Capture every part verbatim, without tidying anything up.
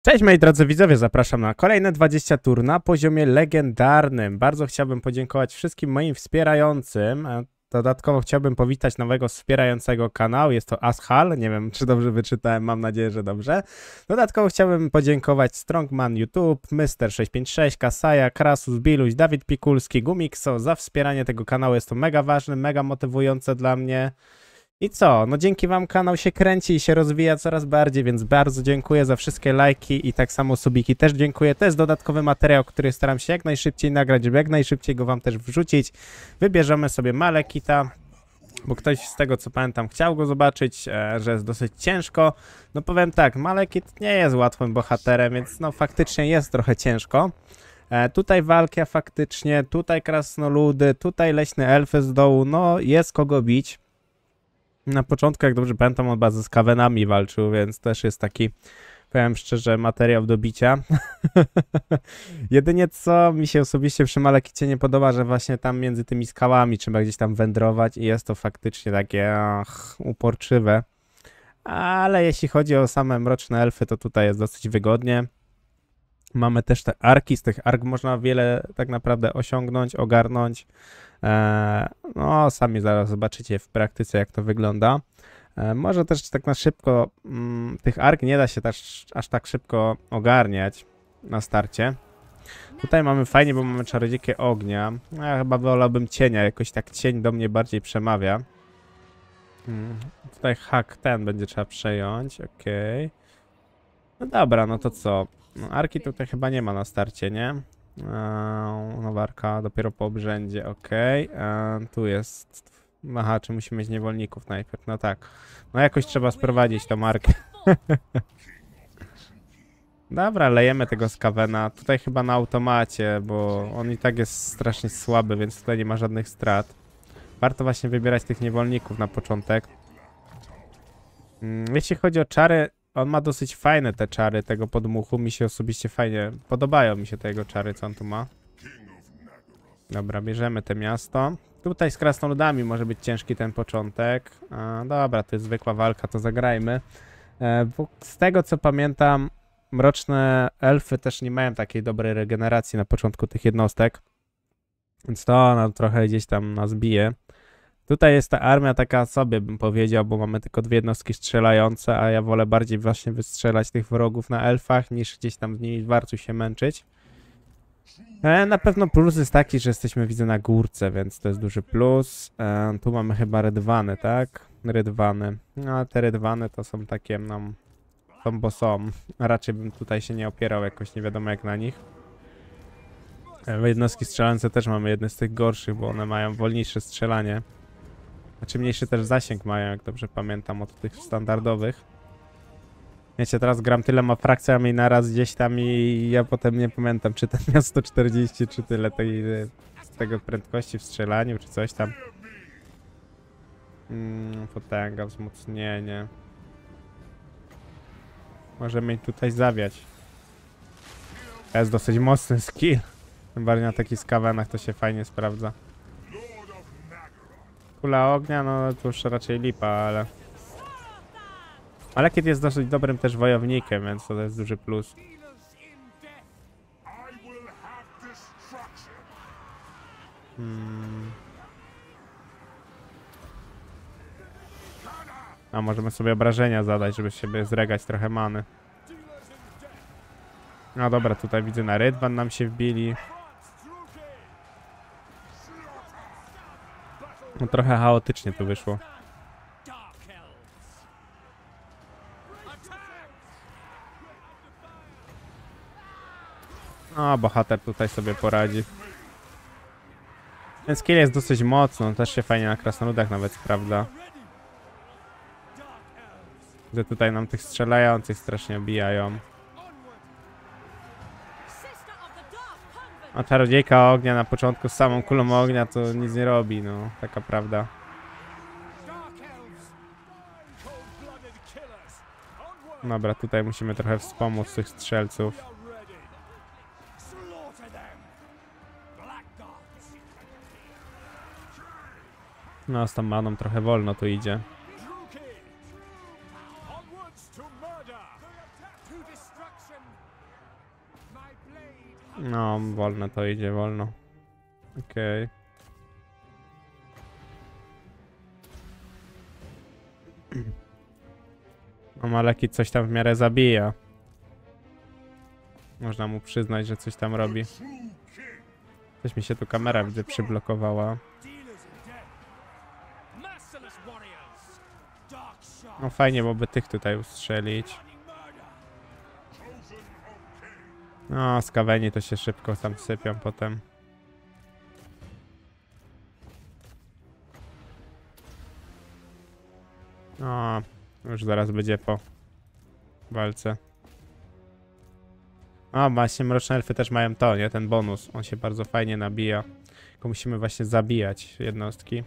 Cześć moi drodzy widzowie, zapraszam na kolejne dwadzieścia tur na poziomie legendarnym. Bardzo chciałbym podziękować wszystkim moim wspierającym. Dodatkowo chciałbym powitać nowego wspierającego kanału, jest to Ashal, nie wiem czy dobrze wyczytałem, mam nadzieję, że dobrze. Dodatkowo chciałbym podziękować Strongman YouTube, Mister sześć pięć sześć, Kasaja, Krasus, Biluś, Dawid Pikulski, Gumikso za wspieranie tego kanału, jest to mega ważne, mega motywujące dla mnie. I co? No dzięki wam kanał się kręci i się rozwija coraz bardziej, więc bardzo dziękuję za wszystkie lajki i tak samo subiki też dziękuję. To jest dodatkowy materiał, który staram się jak najszybciej nagrać, żeby jak najszybciej go wam też wrzucić. Wybierzemy sobie Malekita, bo ktoś z tego co pamiętam chciał go zobaczyć, e, że jest dosyć ciężko. No powiem tak, Malekit nie jest łatwym bohaterem, więc no faktycznie jest trochę ciężko. E, tutaj walka faktycznie, tutaj krasnoludy, tutaj leśne elfy z dołu, no jest kogo bić. Na początku, jak dobrze pamiętam, on bardzo z Kawenami walczył, więc też jest taki, powiem szczerze, materiał do bicia. Jedynie co mi się osobiście przy Malekicie nie podoba, że właśnie tam między tymi skałami trzeba gdzieś tam wędrować i jest to faktycznie takie ach, uporczywe. Ale jeśli chodzi o same mroczne elfy, to tutaj jest dosyć wygodnie. Mamy też te arki, z tych ark można wiele tak naprawdę osiągnąć, ogarnąć. Eee, no, sami zaraz zobaczycie w praktyce, jak to wygląda. Eee, może też tak na szybko, mm, tych ark nie da się też aż tak szybko ogarniać na starcie. Tutaj mamy fajnie, bo mamy czarodziejkę ognia. Ja chyba wolałbym cienia, jakoś tak cień do mnie bardziej przemawia. Hmm, tutaj hak ten będzie trzeba przejąć, okej. Okay. No dobra, no to co? No, arki tutaj chyba nie ma na starcie, nie? Eee, nowarka dopiero po obrzędzie, ok. Eee, tu jest... Aha, czy musimy mieć niewolników najpierw? No tak. No jakoś trzeba sprowadzić tą markę. Dobra, lejemy tego Skavena. Tutaj chyba na automacie, bo on i tak jest strasznie słaby, więc tutaj nie ma żadnych strat. Warto właśnie wybierać tych niewolników na początek. Hmm, jeśli chodzi o czary, on ma dosyć fajne te czary tego podmuchu, mi się osobiście fajnie podobają mi się te jego czary, co on tu ma. Dobra, bierzemy te miasto. Tutaj z krasnoludami może być ciężki ten początek. A, dobra, to jest zwykła walka, to zagrajmy. E, bo z tego co pamiętam, mroczne elfy też nie mają takiej dobrej regeneracji na początku tych jednostek. Więc to ona trochę gdzieś tam nas bije. Tutaj jest ta armia taka sobie, bym powiedział, bo mamy tylko dwie jednostki strzelające, a ja wolę bardziej właśnie wystrzelać tych wrogów na elfach, niż gdzieś tam z nimi w warcu się męczyć. E, na pewno plus jest taki, że jesteśmy, widzę, na górce, więc to jest duży plus. E, tu mamy chyba rydwany, tak? Rydwany. No, a te rydwany to są takie, no, są bo są. Raczej bym tutaj się nie opierał jakoś, nie wiadomo jak na nich. E, jednostki strzelające też mamy jedne z tych gorszych, bo one mają wolniejsze strzelanie. Znaczy mniejszy też zasięg mają, jak dobrze pamiętam, od tych standardowych. Wiecie, teraz gram tylema frakcjami naraz gdzieś tam i ja potem nie pamiętam, czy ten miał sto czterdzieści, czy tyle tej, z tego prędkości w strzelaniu, czy coś tam. Mm, potęga, wzmocnienie. Możemy tutaj zawiać. To jest dosyć mocny skill. Tym bardziej na takich skawenach to się fajnie sprawdza. Kula ognia, no to już raczej lipa, ale... Malekith jest dosyć dobrym też wojownikiem, więc to jest duży plus. Hmm. A możemy sobie obrażenia zadać, żeby siebie zregać trochę many. No dobra, tutaj widzę na rydwan nam się wbili. No trochę chaotycznie to wyszło. No, bohater tutaj sobie poradzi. Ten skill jest dosyć mocny, też się fajnie na krasnoludach nawet sprawdza. Że tutaj nam tych strzelających strasznie obijają. A czarodziejka ognia na początku z samą kulą ognia to nic nie robi, no, taka prawda. Dobra, tutaj musimy trochę wspomóc tych strzelców. No, z tą maną trochę wolno tu idzie. No, wolno to idzie, wolno. Okej. Okay. No, Maleki coś tam w miarę zabija. Można mu przyznać, że coś tam robi. Coś mi się tu kamera, widzę, przyblokowała. No fajnie, bo by tych tutaj ustrzelić. No, skaweni to się szybko tam sypią potem. O, już zaraz będzie po walce. O, właśnie mroczne elfy też mają to, nie? Ten bonus. On się bardzo fajnie nabija. Tylko musimy właśnie zabijać jednostki.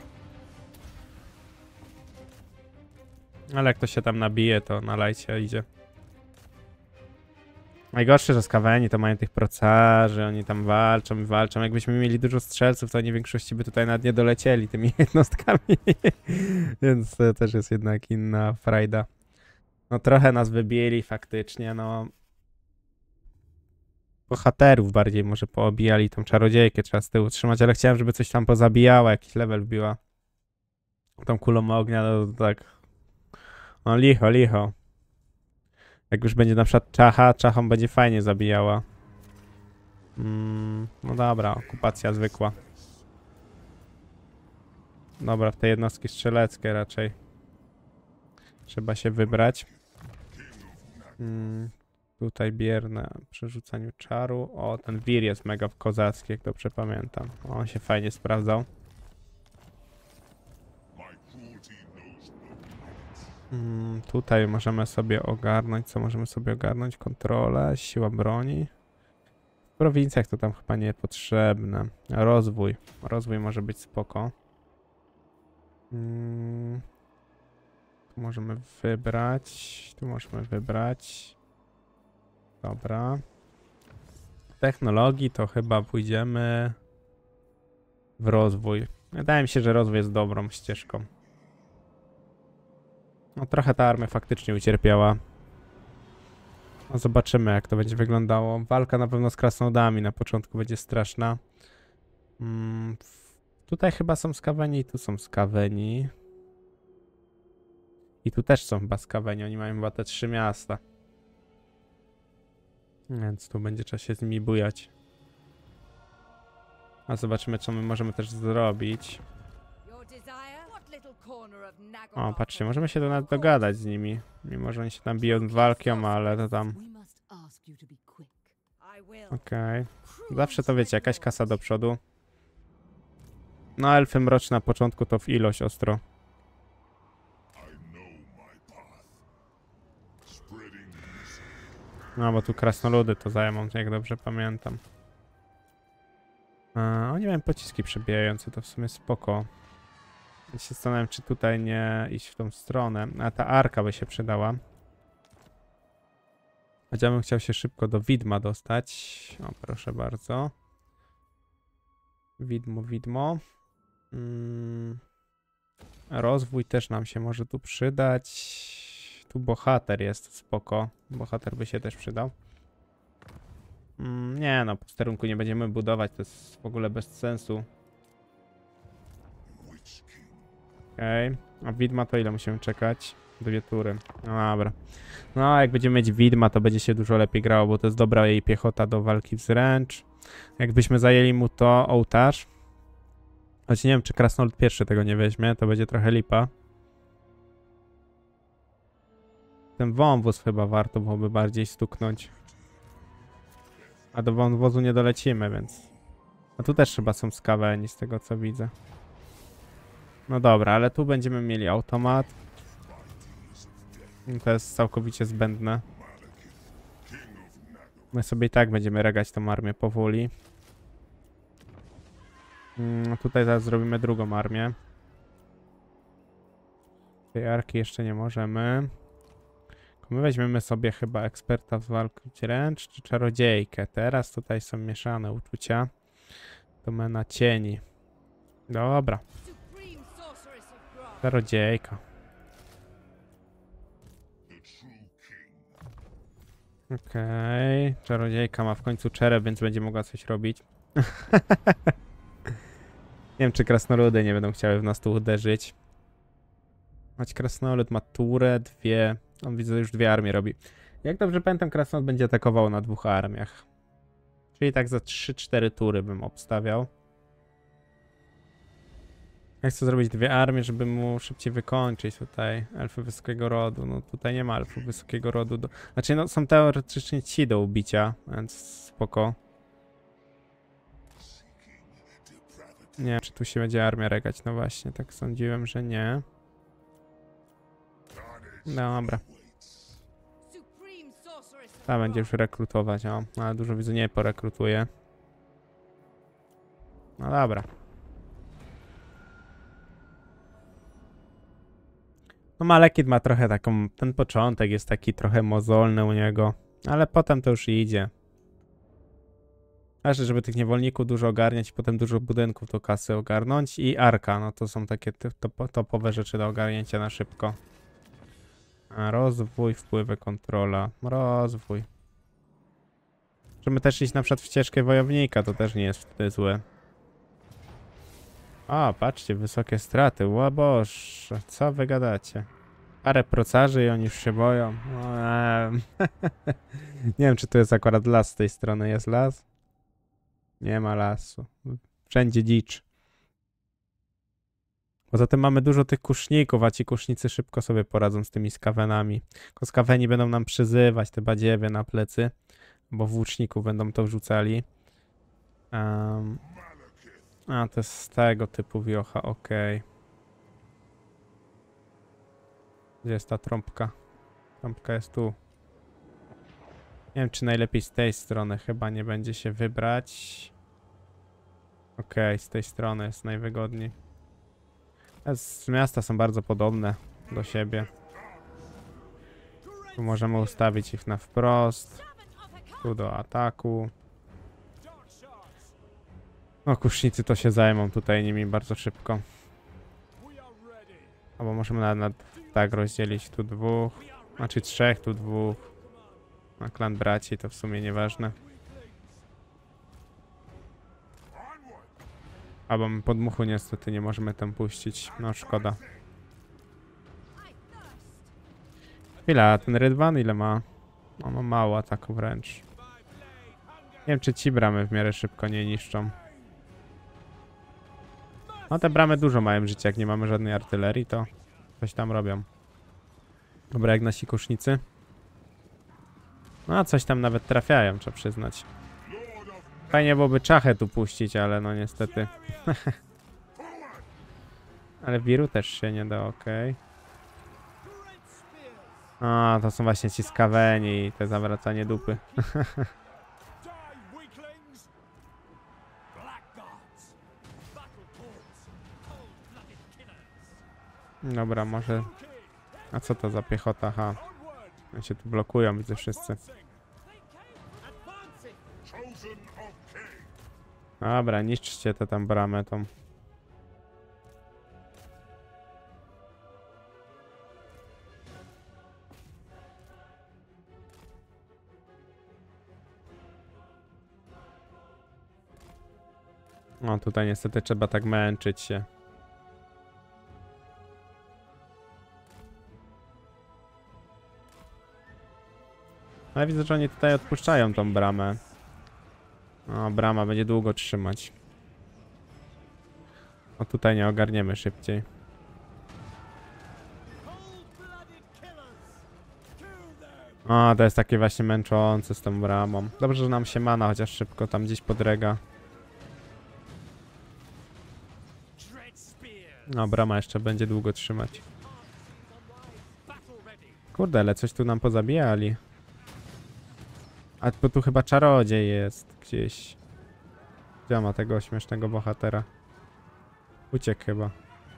Ale jak to się tam nabije, to na lajcie idzie. Najgorsze, że skaweni to mają tych procarzy, oni tam walczą i walczą. Jakbyśmy mieli dużo strzelców, to oni w większości by tutaj nawet nie dolecieli tymi jednostkami. Więc to też jest jednak inna frajda. No trochę nas wybili faktycznie, no. Bohaterów bardziej może poobijali, tą czarodziejkę trzeba z tyłu trzymać, ale chciałem, żeby coś tam pozabijała, jakiś level wbiła. Tą kulą ognia, no to tak. No licho, licho. Jak już będzie na przykład czacha, czachą będzie fajnie zabijała. Mm, no dobra, okupacja zwykła. Dobra, w te jednostki strzeleckie raczej. Trzeba się wybrać. Mm, tutaj bierne przerzucaniu czaru. O, ten wir jest mega kozacki, jak dobrze pamiętam. On się fajnie sprawdzał. Mm, tutaj możemy sobie ogarnąć, co możemy sobie ogarnąć? Kontrolę, siła broni. W prowincjach to tam chyba niepotrzebne. Rozwój. Rozwój może być spoko. Mm, tu możemy wybrać. Tu możemy wybrać. Dobra. Technologii to chyba pójdziemy w rozwój. Wydaje mi się, że rozwój jest dobrą ścieżką. No trochę ta armia faktycznie ucierpiała. No zobaczymy, jak to będzie wyglądało. Walka na pewno z krasnoludami na początku będzie straszna. Mm, tutaj chyba są skaweni i tu są skaweni. I tu też są chyba skaweni. Oni mają chyba te trzy miasta. Więc tu będzie trzeba się z nimi bujać. A zobaczymy, co my możemy też zrobić. O, patrzcie, możemy się do nas dogadać z nimi. Mimo, że oni się tam biją walką, ale to tam... Okej. Okay. Zawsze to wiecie, jakaś kasa do przodu. No, elfy mroczne na początku to w ilość ostro. No, bo tu krasnoludy to zajmą, jak dobrze pamiętam. A, oni mają pociski przebijające, to w sumie spoko. Ja się zastanawiam, czy tutaj nie iść w tą stronę. A ta arka by się przydała. Chociaż bym chciał się szybko do widma dostać. O, proszę bardzo. Widmo, widmo. Mm. Rozwój też nam się może tu przydać. Tu bohater jest, spoko. Bohater by się też przydał. Mm, nie no, posterunku nie będziemy budować, to jest w ogóle bez sensu. Okej, okay. A widma to ile musimy czekać? Dwie tury. No dobra. No, jak będziemy mieć widma, to będzie się dużo lepiej grało, bo to jest dobra jej piechota do walki wręcz. Jakbyśmy zajęli mu to ołtarz. Choć nie wiem, czy krasnolud pierwszy tego nie weźmie, to będzie trochę lipa. Ten wąwóz chyba warto byłoby bardziej stuknąć. A do wąwozu nie dolecimy, więc... A tu też chyba są skaweni z tego, co widzę. No dobra, ale tu będziemy mieli automat. To jest całkowicie zbędne. My sobie i tak będziemy regać tą armię powoli. No tutaj zaraz zrobimy drugą armię. Tej arki jeszcze nie możemy. My weźmiemy sobie chyba eksperta w walki wręcz, czy czarodziejkę. Teraz tutaj są mieszane uczucia. Domena cieni. Dobra. Czarodziejka. Okej, okay. Czarodziejka ma w końcu czerep, więc będzie mogła coś robić. Nie wiem, czy krasnoludy nie będą chciały w nas tu uderzyć. Choć krasnolud ma turę, dwie... On widzę, już dwie armie robi. Jak dobrze pamiętam, krasnolud będzie atakował na dwóch armiach. Czyli tak za trzy cztery tury bym obstawiał. Ja chcę zrobić dwie armie, żeby mu szybciej wykończyć tutaj elfy wysokiego rodu. No tutaj nie ma elfów wysokiego rodu. Do... Znaczy no są teoretycznie ci do ubicia, więc spoko. Nie wiem, czy tu się będzie armia regać. No właśnie, tak sądziłem, że nie. Dobra. Ta będzie już rekrutować, o. Ale dużo widzę nie porekrutuje. No dobra. No Malekith ma trochę taką, ten początek jest taki trochę mozolny u niego, ale potem to już idzie. Ważne, żeby tych niewolników dużo ogarniać i potem dużo budynków do kasy ogarnąć i arka, no to są takie top, topowe rzeczy do ogarnięcia na szybko. A rozwój, wpływy, kontrola, rozwój. Możemy też iść na przykład w ścieżkę wojownika, to też nie jest wtedy złe. O, patrzcie, wysokie straty. Ło Boże, co wy gadacie? Parę procarzy i oni już się boją. Eee. Nie wiem, czy to jest akurat las z tej strony. Jest las? Nie ma lasu. Wszędzie dzicz. Poza tym mamy dużo tych kuszników, a ci kusznicy szybko sobie poradzą z tymi skawenami. Tylko skaweni będą nam przyzywać te badziewie na plecy, bo włóczników będą to wrzucali. Um. A, to jest z tego typu wiocha, okej. Okay. Gdzie jest ta trąbka? Trąbka jest tu. Nie wiem, czy najlepiej z tej strony. Chyba nie będzie się wybrać. Okej, okay, z tej strony jest najwygodniej. Z miasta są bardzo podobne do siebie. Tu możemy ustawić ich na wprost. Tu do ataku. No, kusznicy to się zajmą tutaj nimi bardzo szybko. Albo możemy nawet na, tak rozdzielić tu dwóch. Znaczy trzech, tu dwóch. Na klan braci to w sumie nieważne. Albo my podmuchu niestety nie możemy tam puścić. No szkoda. Chwila, ten Rydwan ile ma? No, ma mało ataku wręcz. Nie wiem, czy ci bramy w miarę szybko nie niszczą. No te bramy dużo mają życia, jak nie mamy żadnej artylerii, to coś tam robią. Dobra, jak nasi kusznicy. No coś tam nawet trafiają, trzeba przyznać. Fajnie byłoby czachę tu puścić, ale no niestety. Ale wiru też się nie da, okej. Okay. A, to są właśnie ci skaweni i te zawracanie dupy. Dobra, może... A co to za piechota? Ha. Oni się tu blokują, widzę wszyscy. Dobra, niszczcie tę tam bramę tą. No tutaj niestety trzeba tak męczyć się. Ale widzę, że oni tutaj odpuszczają tą bramę. O, brama będzie długo trzymać. O, tutaj nie ogarniemy szybciej. O, to jest takie właśnie męczące z tą bramą. Dobrze, że nam się mana chociaż szybko tam gdzieś podrega. No, brama jeszcze będzie długo trzymać. Kurde, ale coś tu nam pozabijali. A bo tu chyba czarodziej jest gdzieś. Gdzie ma tego śmiesznego bohatera? Uciekł chyba.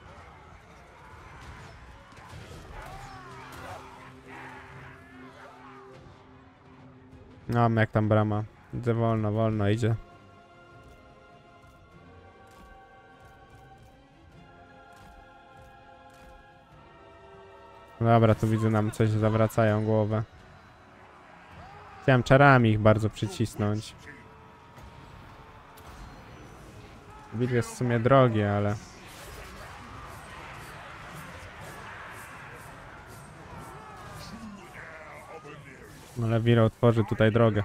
No, jak tam brama. Idzie wolno, wolno idzie. Dobra, tu widzę, nam coś zawracają głowę. Chciałem czarami ich bardzo przycisnąć. Wilk jest w sumie drogi, ale... Ale Wiro otworzy tutaj drogę.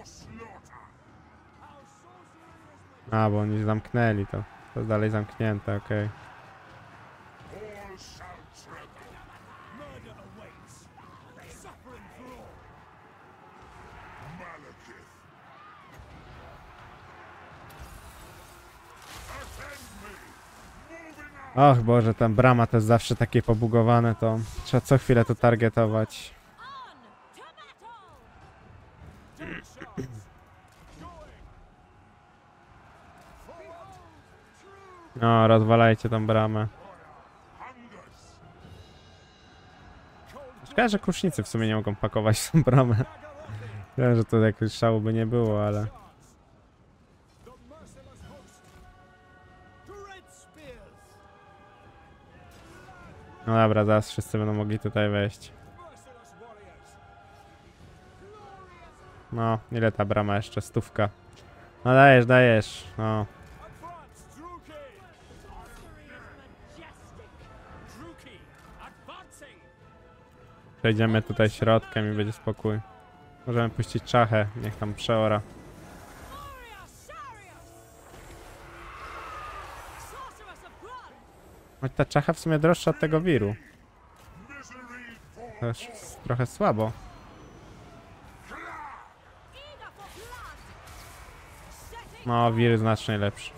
A, bo oni zamknęli to. To jest dalej zamknięte, okej. Okay. Och Boże, ta brama to jest zawsze takie pobugowane, to trzeba co chwilę to targetować. No, rozwalajcie tą bramę. Szkoda, że kusznicy w sumie nie mogą pakować w tą bramę. Wiem, że to jakoś szału by nie było, ale... No dobra, zaraz wszyscy będą mogli tutaj wejść. No, ile ta brama jeszcze? Stówka. No dajesz, dajesz, no. Przejdziemy tutaj środkiem i będzie spokój. Możemy puścić czachę, niech tam przeora. Choć ta czacha w sumie droższa od tego wiru. To już trochę słabo. No, wir znacznie lepszy.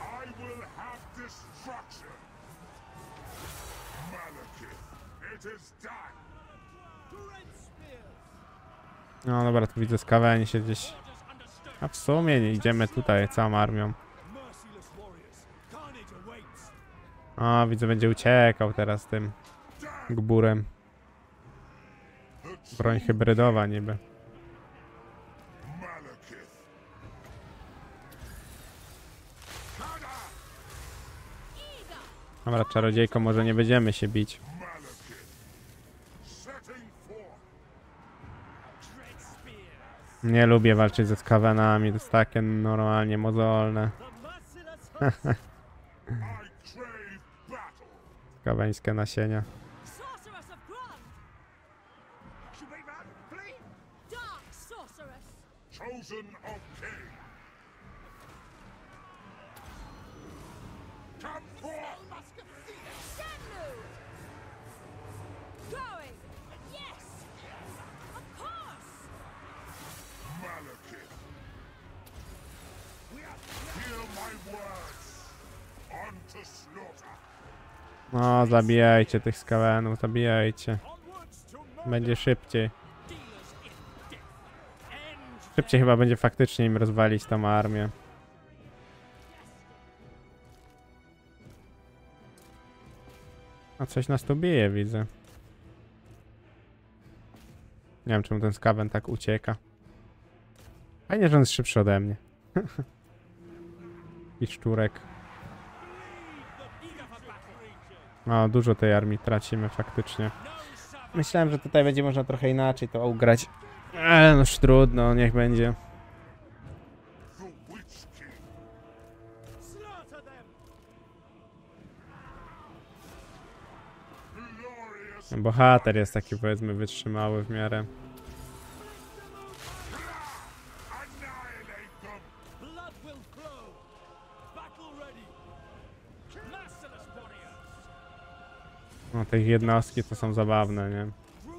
No dobra, tu widzę skawędzi się gdzieś. A w sumie nie idziemy tutaj całą armią. O, widzę, będzie uciekał teraz tym gburem. Broń hybrydowa niby. Dobra, czarodziejko, może nie będziemy się bić. Nie lubię walczyć ze skawenami, to jest takie normalnie mozolne. Skaweńskie nasienia. No, zabijajcie tych skawenów, zabijajcie. Będzie szybciej. Szybciej chyba będzie faktycznie im rozwalić tą armię. A coś nas tu bije, widzę. Nie wiem, czemu ten skawen tak ucieka. Fajnie, że on jest szybszy ode mnie. I szczurek. No, dużo tej armii tracimy faktycznie. Myślałem, że tutaj będzie można trochę inaczej to ugrać. Ale noż trudno, niech będzie. Bohater jest taki, powiedzmy, wytrzymały w miarę. No, te jednostki to są zabawne, nie?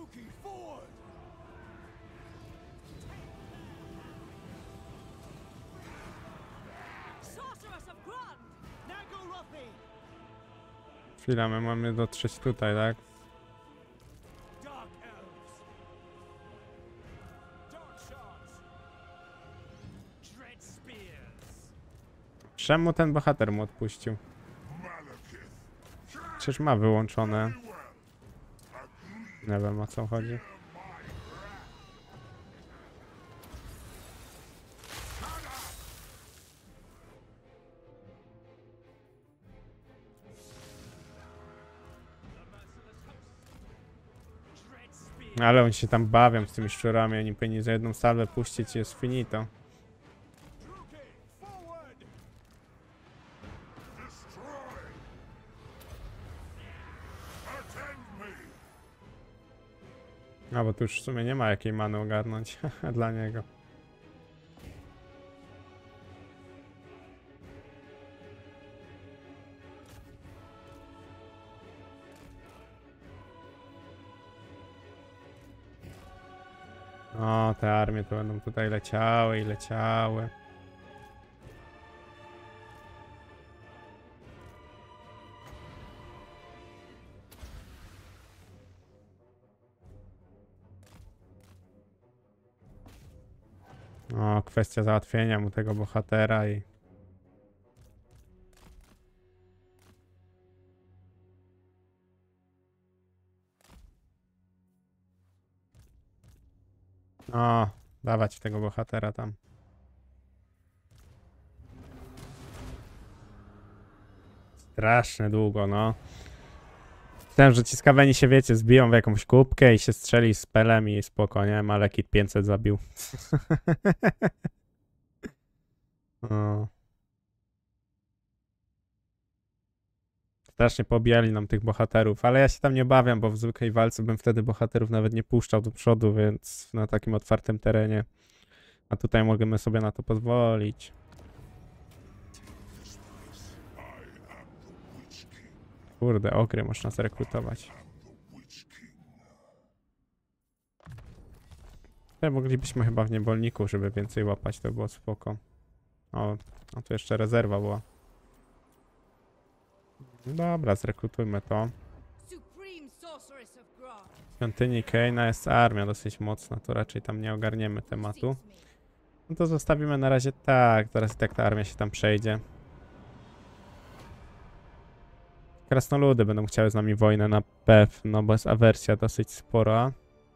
Chwila, my mamy dotrzeć tutaj, tak? Czemu ten bohater mu odpuścił? Przecież ma wyłączone. Nie wiem, o co chodzi. Ale oni się tam bawią z tymi szczurami, oni powinni za jedną salwę puścić i jest finito. No bo tu już w sumie nie ma jakiej many ogarnąć dla niego. O, te armie to będą tutaj leciały i leciały. O, kwestia załatwienia mu tego bohatera i... O, dawać w tego bohatera tam. Strasznie długo, no. Myślałem, że ci skaweni się, wiecie, zbiją w jakąś kubkę i się strzeli z pelem i spoko, nie? Malekith pięćset zabił. O. Strasznie pobijali nam tych bohaterów, ale ja się tam nie obawiam, bo w zwykłej walce bym wtedy bohaterów nawet nie puszczał do przodu, więc na takim otwartym terenie. A tutaj możemy sobie na to pozwolić. Kurde, ogry można zrekrutować. Tutaj moglibyśmy chyba w niewolniku, żeby więcej łapać, to było spoko. O, a tu jeszcze rezerwa była. Dobra, zrekrutujmy to. W świątyni Kaina jest armia dosyć mocna, to raczej tam nie ogarniemy tematu. No to zostawimy na razie tak, teraz i tak ta armia się tam przejdzie. Krasnoludy będą chciały z nami wojnę na pewno, bo jest awersja dosyć spora.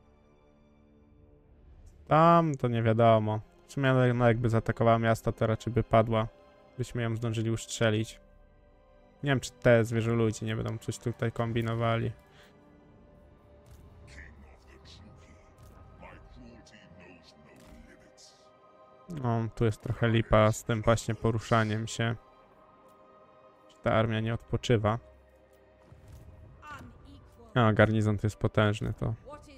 Tam to nie wiadomo. W sumie no, jakby zaatakowała miasto, to raczej by padła. Byśmy ją zdążyli ustrzelić. Nie wiem, czy te zwierzoludzi nie będą coś tutaj kombinowali. No, tu jest trochę lipa z tym właśnie poruszaniem się. Ta armia nie odpoczywa. A, garnizon to jest potężny, to...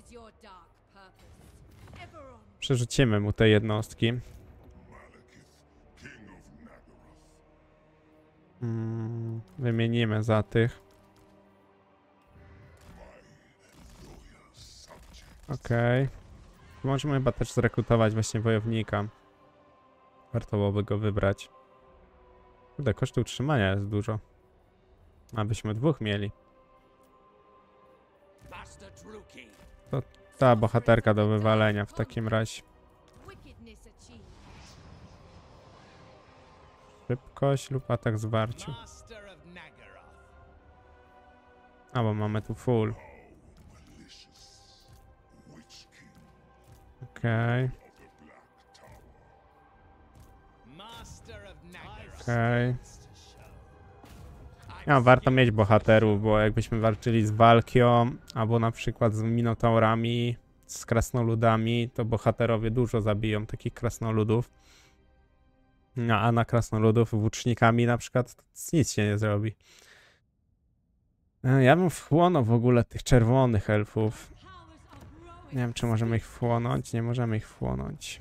Przerzucimy mu te jednostki. Hmm, wymienimy za tych. Okej. Okay. Możemy chyba też zrekrutować właśnie wojownika. Warto byłoby go wybrać. Kurde, koszty utrzymania jest dużo. Abyśmy dwóch mieli. To ta bohaterka do wywalenia w takim razie. Szybkość lub atak zwarciu. A, bo mamy tu full. Okej. Okay. Okej. Okay. Ja, warto mieć bohaterów, bo jakbyśmy walczyli z Walkią, albo na przykład z Minotaurami, z krasnoludami, to bohaterowie dużo zabiją takich krasnoludów. No, a na krasnoludów włócznikami na przykład nic się nie zrobi. Ja bym wchłonął w ogóle tych czerwonych elfów. Nie wiem, czy możemy ich wchłonąć. Nie możemy ich wchłonąć.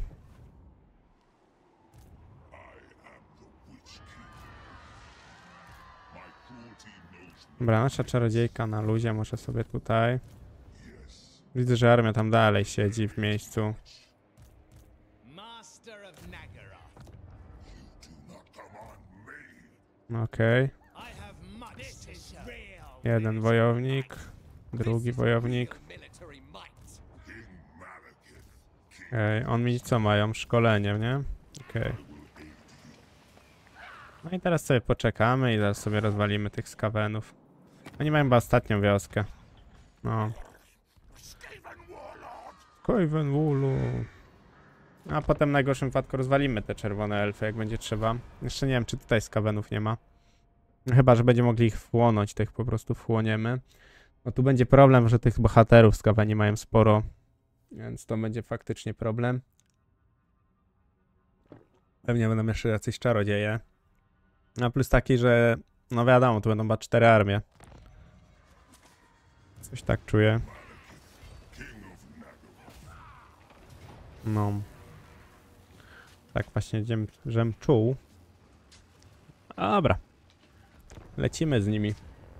Dobra, nasza czarodziejka na luzie może sobie tutaj. Widzę, że armia tam dalej siedzi w miejscu. Okej. Okay. Jeden wojownik, drugi wojownik. Okej, okay. Oni co mają? Szkolenie, nie? Okej. Okay. No i teraz sobie poczekamy i zaraz sobie rozwalimy tych skawenów. Oni mają chyba ostatnią wioskę. No. Skavenwallu. A potem w najgorszym wypadku rozwalimy te czerwone elfy, jak będzie trzeba. Jeszcze nie wiem, czy tutaj skawenów nie ma. Chyba, że będziemy mogli ich wchłonąć, to ich po prostu wchłoniemy. No tu będzie problem, że tych bohaterów skawani mają sporo. Więc to będzie faktycznie problem. Pewnie będą jeszcze jacyś czarodzieje. A plus taki, że no wiadomo, tu będą chyba cztery armie. Coś tak czuję. No. Tak właśnie, żem czuł. Dobra. Lecimy z nimi.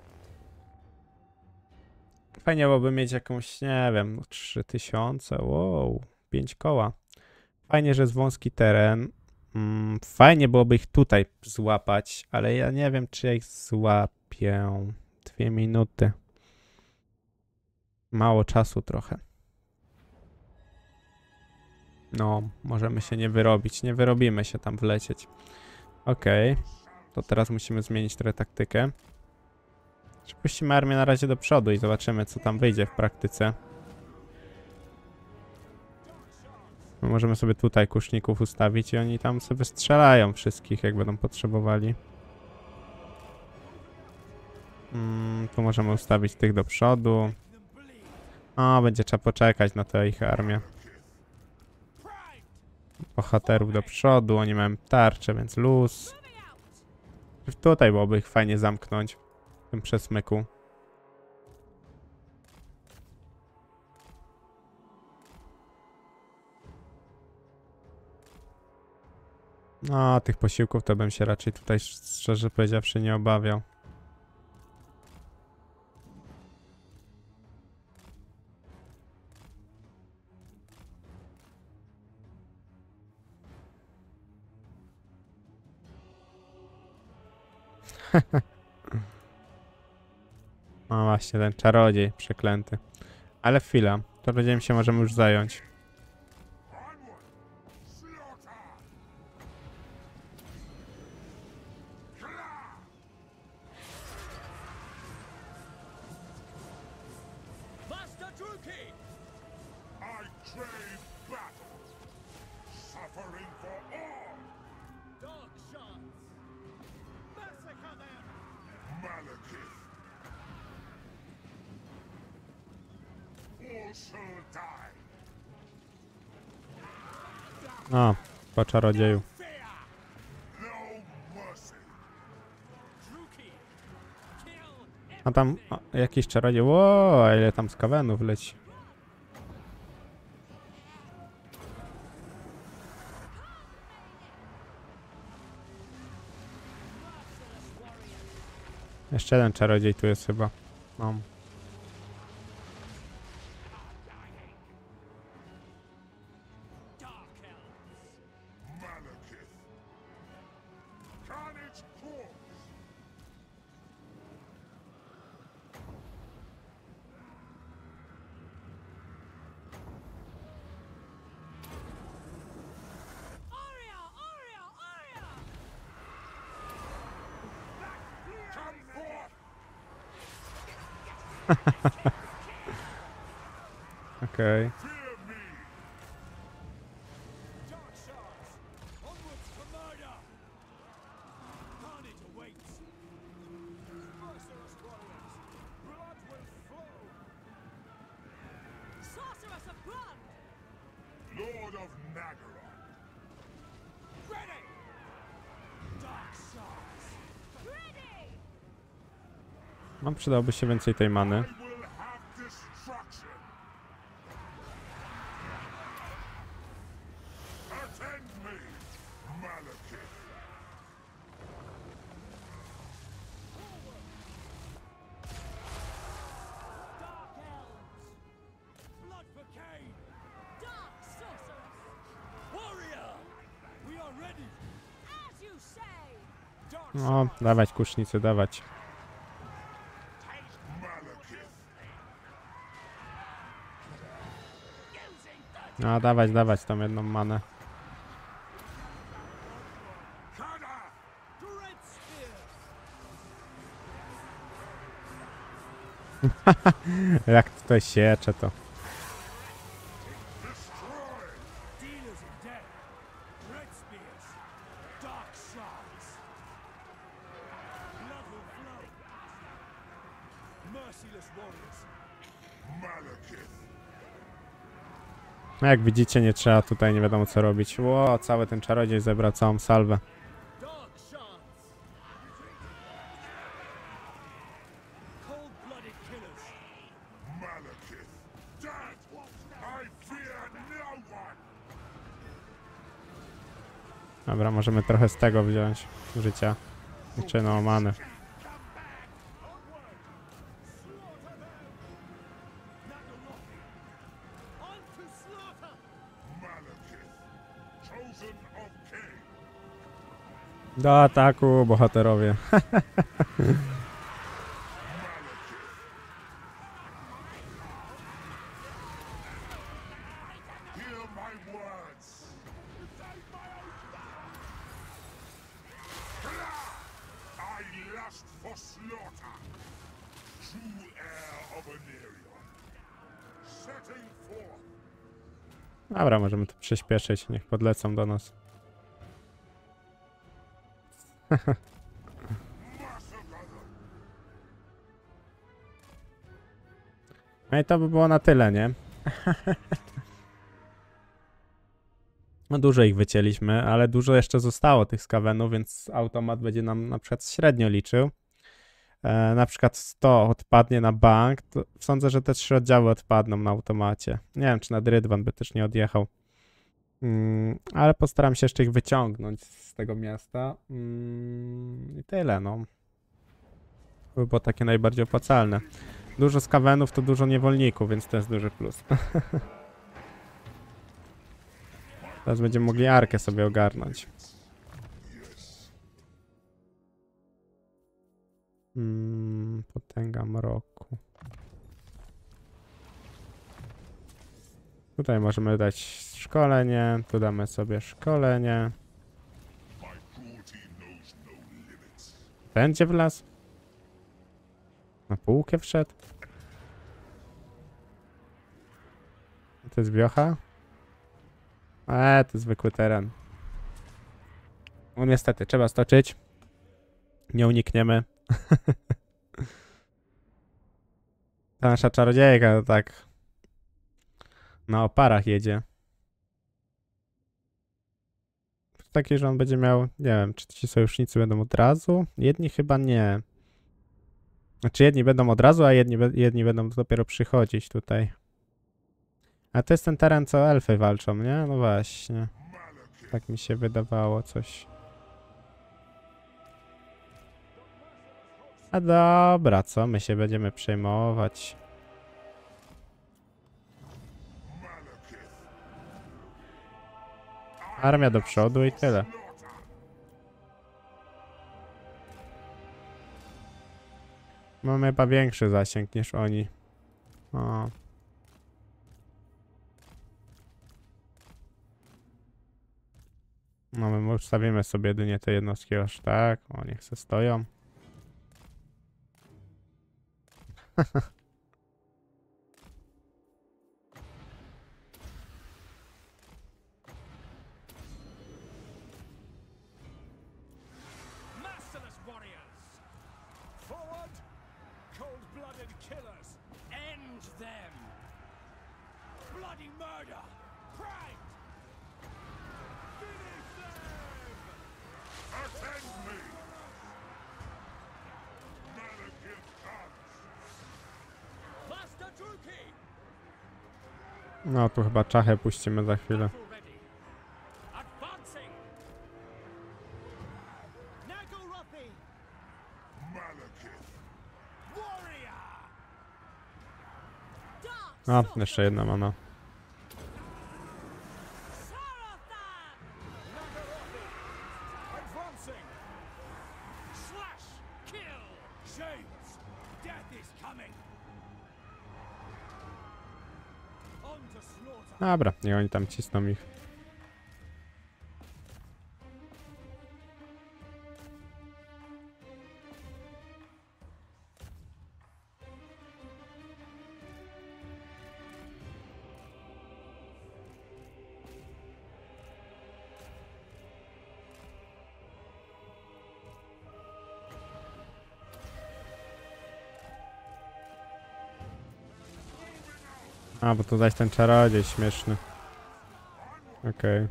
Fajnie byłoby mieć jakąś, nie wiem, trzy tysiące, wow, pięć koła. Fajnie, że jest wąski teren. Mm, fajnie byłoby ich tutaj złapać, ale ja nie wiem, czy ja ich złapię. Dwie minuty. Mało czasu trochę. No, możemy się nie wyrobić. Nie wyrobimy się tam wlecieć. Okej. Okay. To teraz musimy zmienić trochę taktykę. Przepuścimy armię na razie do przodu i zobaczymy, co tam wyjdzie w praktyce. My możemy sobie tutaj kuszników ustawić i oni tam sobie strzelają wszystkich, jak będą potrzebowali. Mm, tu możemy ustawić tych do przodu. O, będzie trzeba poczekać na tę ich armię. Bohaterów do przodu, oni mają tarczę, więc luz. Tutaj byłoby ich fajnie zamknąć w tym przesmyku. No, tych posiłków to bym się raczej tutaj, szczerze powiedziawszy, nie obawiał. No właśnie, ten czarodziej przeklęty. Ale chwila, czarodziejem się możemy już zająć. O, po czarodzieju. A tam o, jakiś czarodziej. Ło, a ile tam z kawenów leci. Jeszcze jeden czarodziej tu jest chyba. No. Okej. Okay. No, przydałoby się więcej tej many. No, dawać kusznicy, dawać. No, dawać, dawać tą jedną manę. Jak tutaj siecze to. No jak widzicie, nie trzeba tutaj nie wiadomo co robić. Ło, cały ten czarodziej zebrał całą salwę. Dobra, możemy trochę z tego wziąć życia. Czy no, many. Do ataku, bohaterowie. Dobra, możemy to przyspieszyć, niech podlecą do nas. No i to by było na tyle, nie? No dużo ich wycięliśmy, ale dużo jeszcze zostało tych skawenów, więc automat będzie nam na przykład średnio liczył. E, na przykład sto odpadnie na bank, to sądzę, że te trzy oddziały odpadną na automacie. Nie wiem, czy na Rydwan by też nie odjechał. Mm, ale postaram się jeszcze ich wyciągnąć z tego miasta. Mm, I tyle, no. To by było takie najbardziej opłacalne. Dużo skawenów to dużo niewolników, więc to jest duży plus. Teraz będziemy mogli arkę sobie ogarnąć. Hmm, potęga mroku. Tutaj możemy dać szkolenie, tu damy sobie szkolenie. Będzie w las? Na półkę wszedł? To jest wiocha? Eee, to zwykły teren. No niestety, trzeba stoczyć. Nie unikniemy. Ta nasza czarodziejka to tak na oparach jedzie. Taki, że on będzie miał, nie wiem, czy ci sojusznicy będą od razu? Jedni chyba nie. Znaczy jedni będą od razu, a jedni, jedni będą dopiero przychodzić tutaj. A to jest ten teren, co elfy walczą, nie? No właśnie. Tak mi się wydawało coś. A dobra, co? My się będziemy przejmować. Armia do przodu i tyle. Mamy chyba większy zasięg niż oni. O. No my ustawimy sobie jedynie te jednostki aż tak. O, niech se stoją. No tu chyba czachę puścimy za chwilę. O, jeszcze jedna mana. Dobra, nie oni tam cisną ich. A, bo tu zaś ten czarodziej śmieszny. Okej.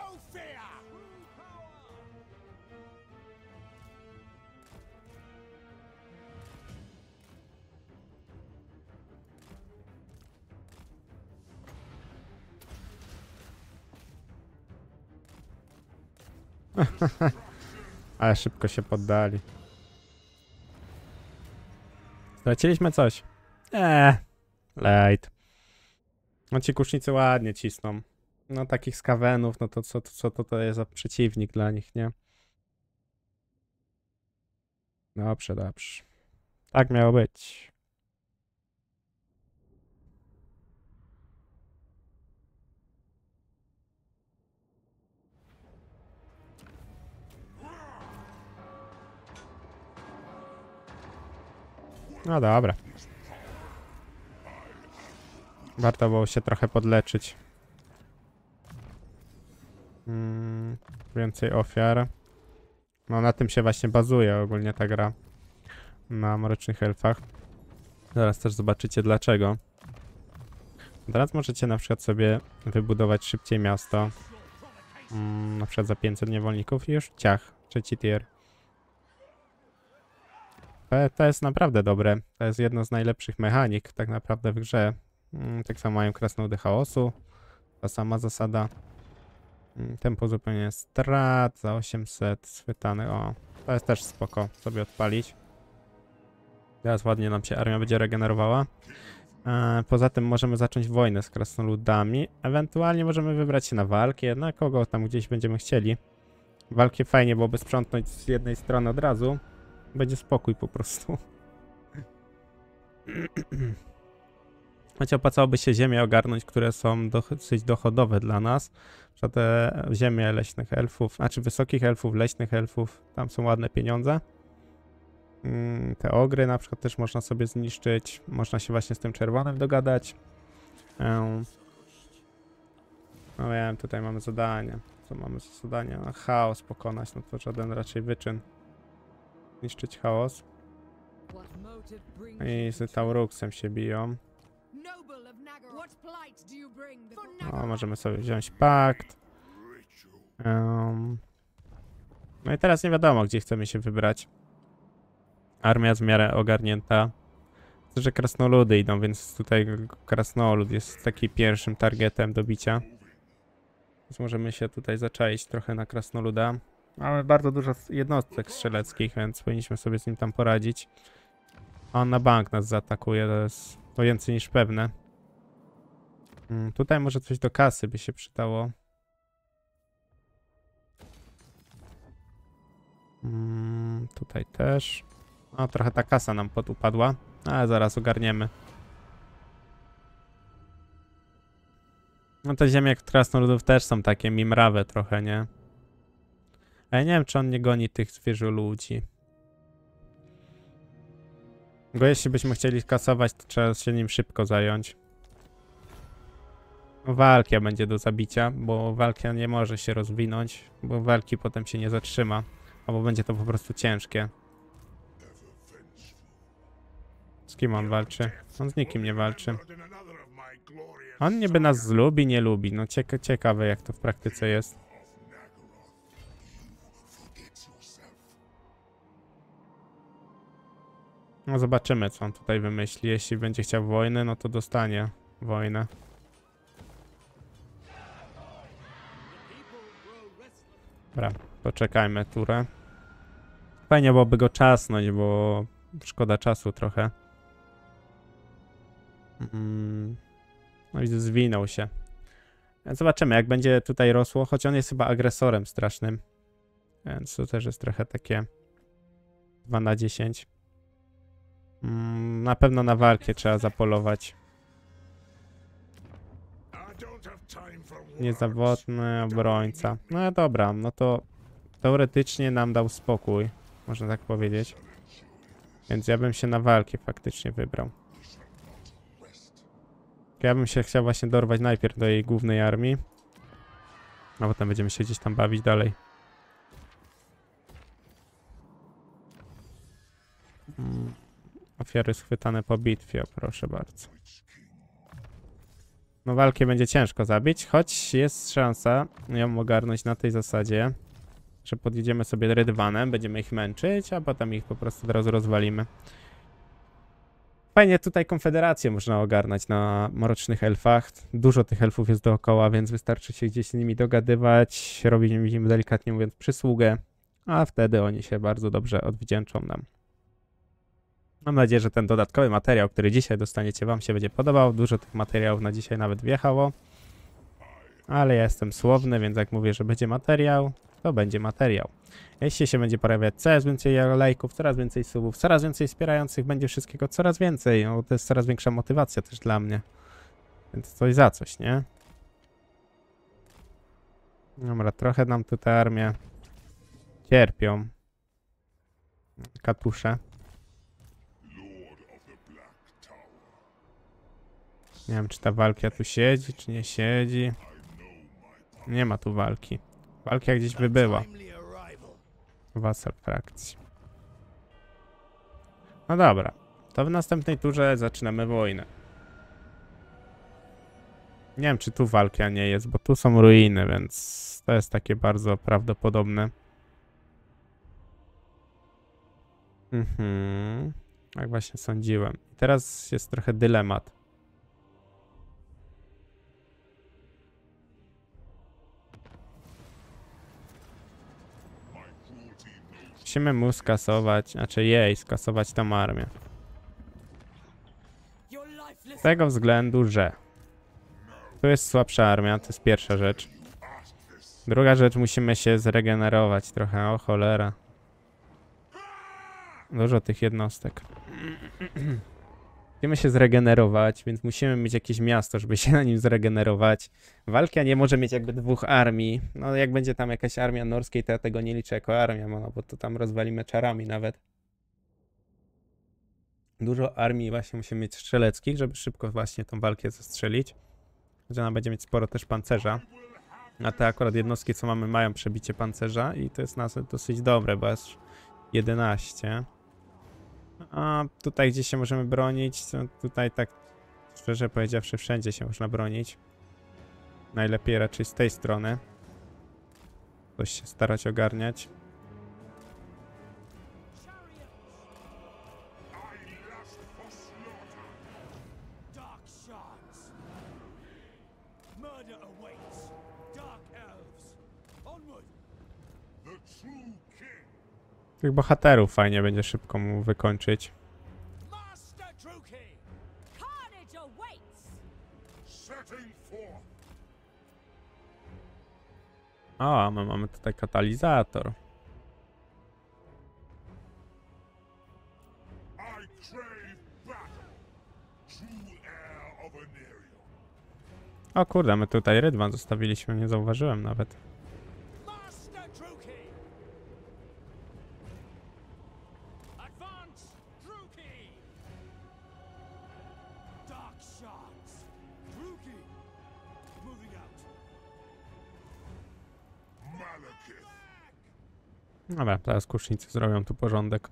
Ale szybko się poddali. Straciliśmy coś. Eee, late. No ci kusznicy ładnie cisną. No takich skawenów, no to co, to, co to, to jest za przeciwnik dla nich, nie? Dobrze, dobrze. Tak miało być. No dobra. Warto było się trochę podleczyć. Mm, więcej ofiar. No na tym się właśnie bazuje ogólnie ta gra. Na Mrocznych Elfach. Zaraz też zobaczycie dlaczego. Teraz możecie na przykład sobie wybudować szybciej miasto. Mm, na przykład za pięćset niewolników i już ciach. Trzeci tier. To, to jest naprawdę dobre. To jest jedno z najlepszych mechanik tak naprawdę w grze. Mm, tak samo mają krasnoludy chaosu. Ta sama zasada. Mm, tempo zupełnie strat za osiemset. Schwytany. O, to jest też spoko sobie odpalić. Teraz ładnie nam się armia będzie regenerowała. E, poza tym możemy zacząć wojnę z krasnoludami. Ewentualnie możemy wybrać się na walkę. Na kogo tam gdzieś będziemy chcieli. Walkę fajnie byłoby sprzątnąć z jednej strony od razu. Będzie spokój po prostu. Choć opłacałoby się ziemie ogarnąć, które są dosyć dochodowe dla nas. Że te ziemie leśnych elfów, znaczy wysokich elfów, leśnych elfów, tam są ładne pieniądze. Te ogry na przykład też można sobie zniszczyć. Można się właśnie z tym czerwonym dogadać. No wiem, tutaj mamy zadanie. Co mamy za zadanie? No, chaos pokonać, no to żaden raczej wyczyn. Niszczyć chaos. I z Tauruksem się biją. O, możemy sobie wziąć pakt. Um. No i teraz nie wiadomo, gdzie chcemy się wybrać. Armia w miarę ogarnięta. To, że krasnoludy idą, więc tutaj krasnolud jest taki pierwszym targetem do bicia. Więc możemy się tutaj zaczaić trochę na krasnoluda. Mamy bardzo dużo jednostek strzeleckich, więc powinniśmy sobie z nim tam poradzić. A on na bank nas zaatakuje, to jest to więcej niż pewne. Hmm, tutaj może coś do kasy by się przydało. Hmm, tutaj też. O, trochę ta kasa nam podupadła, ale zaraz ogarniemy. No te ziemie krasnoludów też są takie mimrawe trochę, nie? Ale nie wiem, czy on nie goni tych zwierzę ludzi. Bo jeśli byśmy chcieli kasować, to trzeba się nim szybko zająć. Walkia będzie do zabicia, bo walkia nie może się rozwinąć, bo walki potem się nie zatrzyma. Albo będzie to po prostu ciężkie. Z kim on walczy? On z nikim nie walczy. On niby nas lubi, nie lubi. No cieka ciekawe jak to w praktyce jest. No zobaczymy co on tutaj wymyśli. Jeśli będzie chciał wojny, no to dostanie wojnę. Dobra, poczekajmy turę. Fajnie byłoby go czasnąć, bo szkoda czasu trochę. Mm. No i zwinął się. Zobaczymy, jak będzie tutaj rosło, choć on jest chyba agresorem strasznym. Więc to też jest trochę takie dwa na dziesięć. Mm, na pewno na walkę trzeba zapolować. Niezawodny obrońca. No dobra, no to teoretycznie nam dał spokój, można tak powiedzieć. Więc ja bym się na walkę faktycznie wybrał. Ja bym się chciał właśnie dorwać najpierw do jej głównej armii. A potem będziemy się gdzieś tam bawić dalej. Hmm. Ofiary schwytane po bitwie, proszę bardzo. No walkę będzie ciężko zabić, choć jest szansa ją ogarnąć na tej zasadzie, że podjedziemy sobie rydwanem, będziemy ich męczyć, a potem ich po prostu od razu rozwalimy. Fajnie tutaj konfederację można ogarnąć na mrocznych elfach. Dużo tych elfów jest dookoła, więc wystarczy się gdzieś z nimi dogadywać, robić im delikatnie mówiąc przysługę, a wtedy oni się bardzo dobrze odwdzięczą nam. Mam nadzieję, że ten dodatkowy materiał, który dzisiaj dostaniecie, wam się będzie podobał. Dużo tych materiałów na dzisiaj nawet wjechało. Ale ja jestem słowny, więc jak mówię, że będzie materiał, to będzie materiał. Jeśli się będzie pojawiać coraz więcej lajków, coraz więcej subów, coraz więcej wspierających, będzie wszystkiego coraz więcej. No, to jest coraz większa motywacja też dla mnie. Więc coś za coś, nie? Dobra, trochę nam tutaj armię cierpią. Katusze. Nie wiem, czy ta walka tu siedzi, czy nie siedzi. Nie ma tu walki. Walka gdzieś by była. Wasal frakcji. No dobra. To w następnej turze zaczynamy wojnę. Nie wiem, czy tu walka nie jest, bo tu są ruiny, więc to jest takie bardzo prawdopodobne. Mhm. Jak właśnie sądziłem. Teraz jest trochę dylemat. Musimy mu skasować, znaczy jej skasować tą armię. Z tego względu, że tu jest słabsza armia, to jest pierwsza rzecz. Druga rzecz, musimy się zregenerować trochę, o cholera. Dużo tych jednostek. Musimy się zregenerować, więc musimy mieć jakieś miasto, żeby się na nim zregenerować. Walka nie może mieć jakby dwóch armii. No jak będzie tam jakaś armia norskiej, to ja tego nie liczę jako armia, no bo to tam rozwalimy czarami nawet. Dużo armii właśnie musimy mieć strzeleckich, żeby szybko właśnie tą walkę zastrzelić. Że ona będzie mieć sporo też pancerza. A te akurat jednostki, co mamy, mają przebicie pancerza i to jest nas dosyć dobre, bo jest jedenaście. A tutaj gdzie się możemy bronić, to tutaj tak szczerze powiedziawszy wszędzie się można bronić. Najlepiej raczej z tej strony. Coś się starać ogarniać. Tych bohaterów fajnie będzie szybko mu wykończyć. O, my mamy tutaj katalizator. O kurde, my tutaj rydwan zostawiliśmy, nie zauważyłem nawet. Dobra, teraz kusznicy zrobią tu porządek.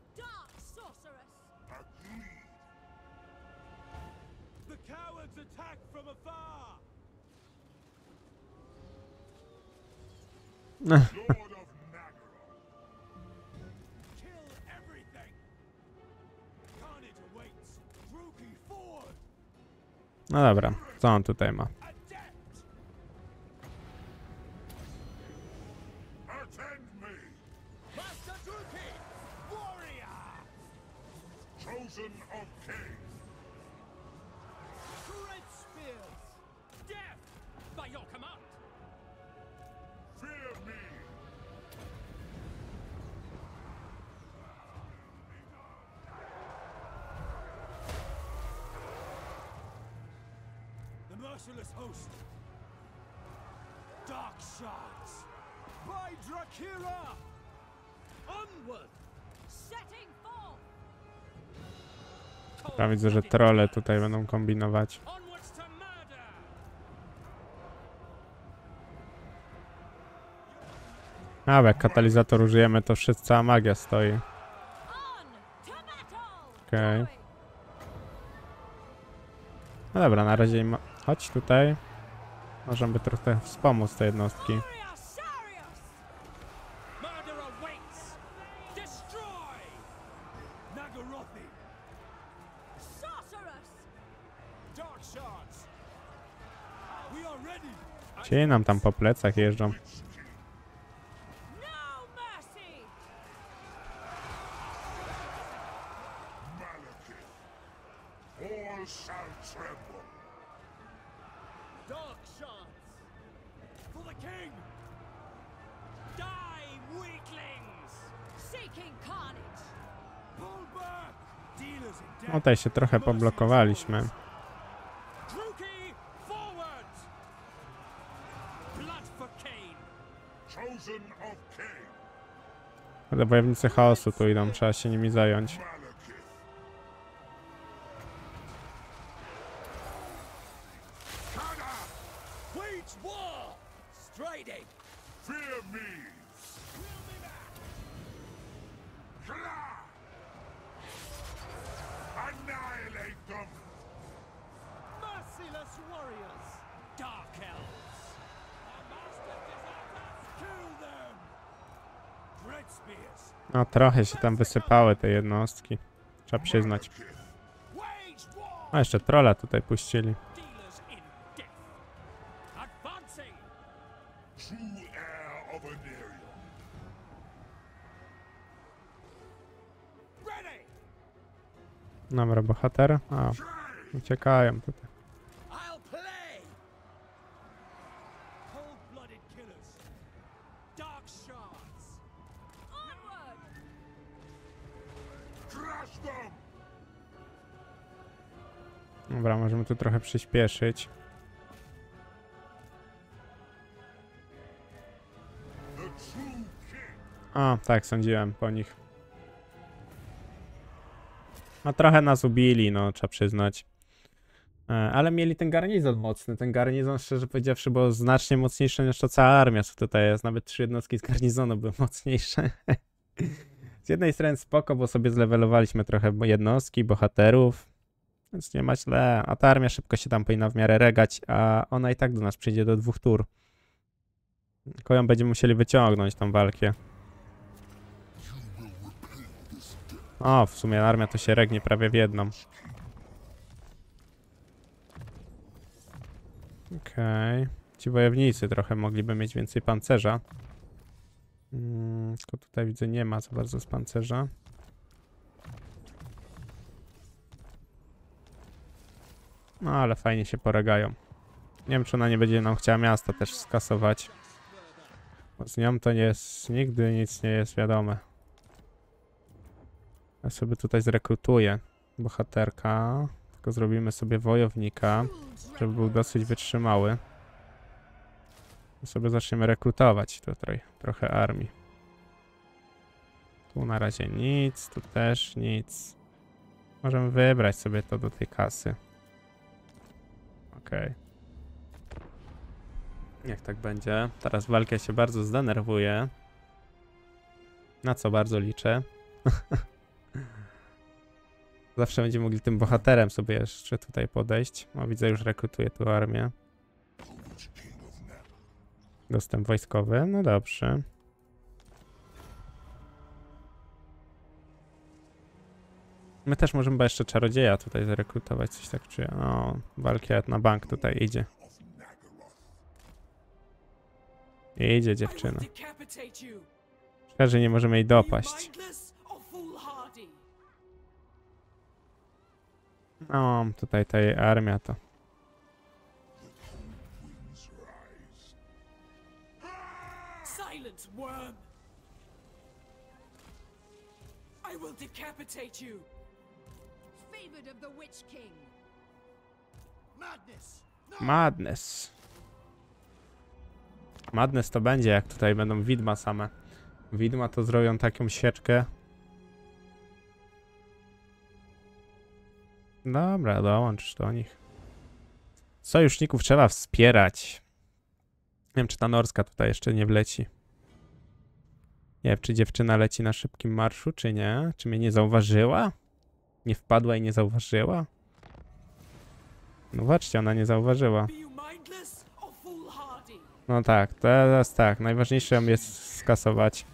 No dobra, co on tutaj ma? Merciless host. Dark shards. By Drakira. Onward. Setting forth. Ja widzę, że trolle tutaj będą kombinować. A, jak katalizator użyjemy, to wszyscy, cała magia stoi. Okej. Okay. No dobra, na razie im Chodź tutaj. Możemy trochę wspomóc te jednostki. Warrior Sarius! Murder awaits! Destroy! Nagorothi! Sorceress! Dark shards! We are ready! Ci nam tam po plecach jeżdżą. No mercy! All shall tremble. Dark shards! For the king! Die, weaklings! Seeking carnage! Pull back! Dealers in death! Tutaj się trochę poblokowaliśmy. Druki, forward! Blood for Cain! Chosen of Cain. Ale wojownicy chaosu tu idą, trzeba się nimi zająć. Malekith. Kada! Wage war! Striding! Fear me. Kla! Annihilate them. Merciless warriors! Dark elves! Our master deserters! Kill them! Dread spears! No trochę się tam wysypały te jednostki. Trzeba przyznać. Wage war! A jeszcze trolla tutaj puścili. Dealers in death! Advancing! True heir of Anarion. Ready! Dobra, bohater. A, uciekają tutaj. I'll play! Cold-blooded killers! Dark shards! Onward! Crush them. Dobra, możemy tu trochę przyspieszyć. The true king. A, tak, sądziłem po nich. No trochę nas ubili, no trzeba przyznać. E, ale mieli ten garnizon mocny. Ten garnizon, szczerze powiedziawszy, był znacznie mocniejszy niż to cała armia, co tutaj jest. Nawet trzy jednostki z garnizonu były mocniejsze. Z jednej strony spoko, bo sobie zlewelowaliśmy trochę jednostki, bohaterów. Więc nie ma źle. A ta armia szybko się tam powinna w miarę regać, a ona i tak do nas przyjdzie do dwóch tur. Tylko ją będziemy musieli wyciągnąć tą walkę. O, w sumie armia to się regnie prawie w jedną. Okej. Okay. Ci wojownicy trochę mogliby mieć więcej pancerza. Mm, tylko tutaj widzę, nie ma za bardzo z pancerza. No ale fajnie się poregają. Nie wiem, czy ona nie będzie nam chciała miasta też skasować. Bo z nią to nie jest, nigdy nic nie jest wiadome. Ja sobie tutaj zrekrutuję bohaterka. Tylko zrobimy sobie wojownika, żeby był dosyć wytrzymały. I sobie zaczniemy rekrutować tutaj trochę armii. Tu na razie nic, tu też nic. Możemy wybrać sobie to do tej kasy. Okej. Okay. Niech tak będzie. Teraz walka się bardzo zdenerwuje. Na co bardzo liczę. Zawsze będziemy mogli tym bohaterem sobie jeszcze tutaj podejść. O, widzę, już rekrutuje tu armię. Dostęp wojskowy, no dobrze. My też możemy chyba jeszcze czarodzieja tutaj zrekrutować, coś tak czuję. No, walka na bank tutaj idzie. Idzie dziewczyna. Szkoda, że nie możemy jej dopaść. No, tutaj ta jej armia to... Silence, worm! I will decapitate you! Favored of the Witch King. Madness! Madness. Madness to będzie, jak tutaj będą widma same. Widma to zrobią taką sieczkę. Dobra, dołącz do nich. Sojuszników trzeba wspierać. Nie wiem, czy ta norska tutaj jeszcze nie wleci. Nie wiem, czy dziewczyna leci na szybkim marszu, czy nie. Czy mnie nie zauważyła? Nie wpadła i nie zauważyła? No zobaczcie, ona nie zauważyła. Be you mindless or foolhardy? No tak, teraz tak. Najważniejsze jest skasować.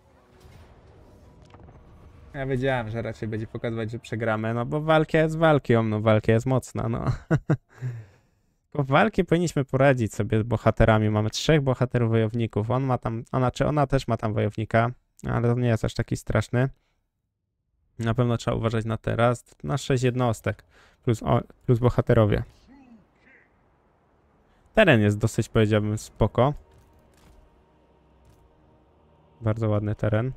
Ja wiedziałem, że raczej będzie pokazywać, że przegramy, no bo walka jest walką, no walka jest mocna, no. Po walki powinniśmy poradzić sobie z bohaterami. Mamy trzech bohaterów wojowników. On ma tam, ona czy ona też ma tam wojownika, ale to nie jest aż taki straszny. Na pewno trzeba uważać na teraz. Na sześć jednostek plus, o, plus bohaterowie. Teren jest dosyć, powiedziałbym, spoko. Bardzo ładny teren.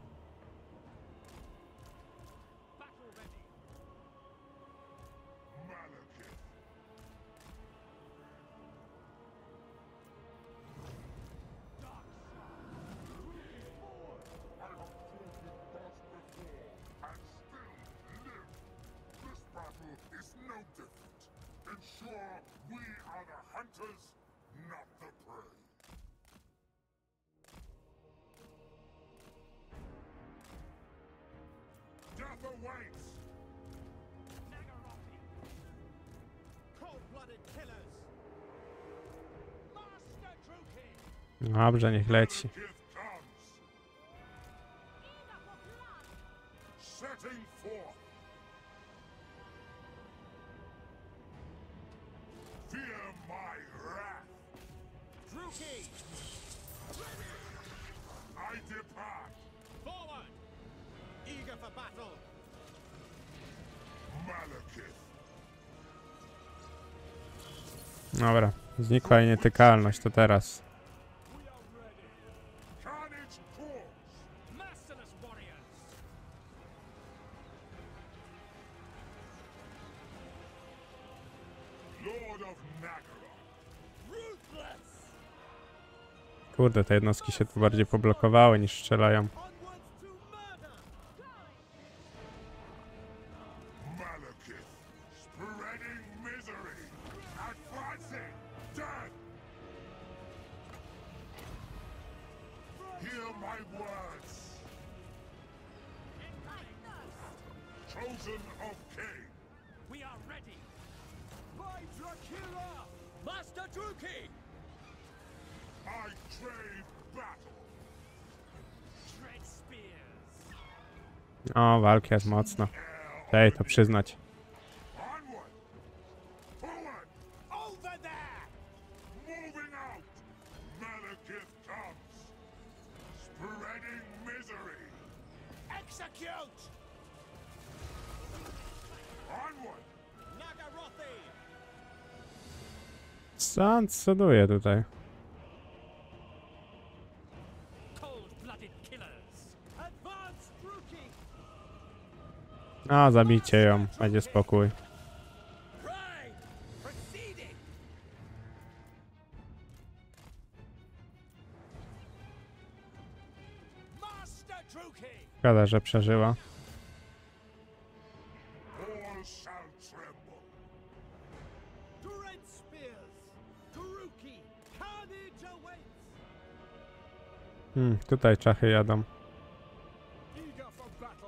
Is no different. Ensure we are the hunters, not the prey. Death awaits! Nagarothi! Cold-blooded killers! Master Druki! Dobrze, niech leci. Malekith comes. Setting forth. Fear my wrath. Druki! I depart. Forward! Eager for battle! Malekith. Dobra, znikła jej nietykalność, to teraz. Carnage calls. Merciless warriors! Lord of Nagaroth. Ruthless! Kurde, te jednostki się tu bardziej poblokowały niż strzelają. Onwards to murder! Malekith. Spreading misery. Advancing. Death. Hear my words. Chosen of Cain. We are ready! By Dracula! Master Druki! I crave battle. Tread spears! O, walka jest mocna. Ej, to przyznać. Onward. Forward. Over there! Moving out. Malekith comes. Spreading misery. Execute! Onward. Nagarothi! Co on cuduje tutaj? Cold-blooded killers! Advance, Druki! A, zabijcie ją, będzie spokój. Pride! Proceeding! Master Druki! Szkoda, że przeżyła. All shall tremble. Tread spears! Druki! Carnage awaits! Hmm, tutaj czachy jadą. Eager for battle!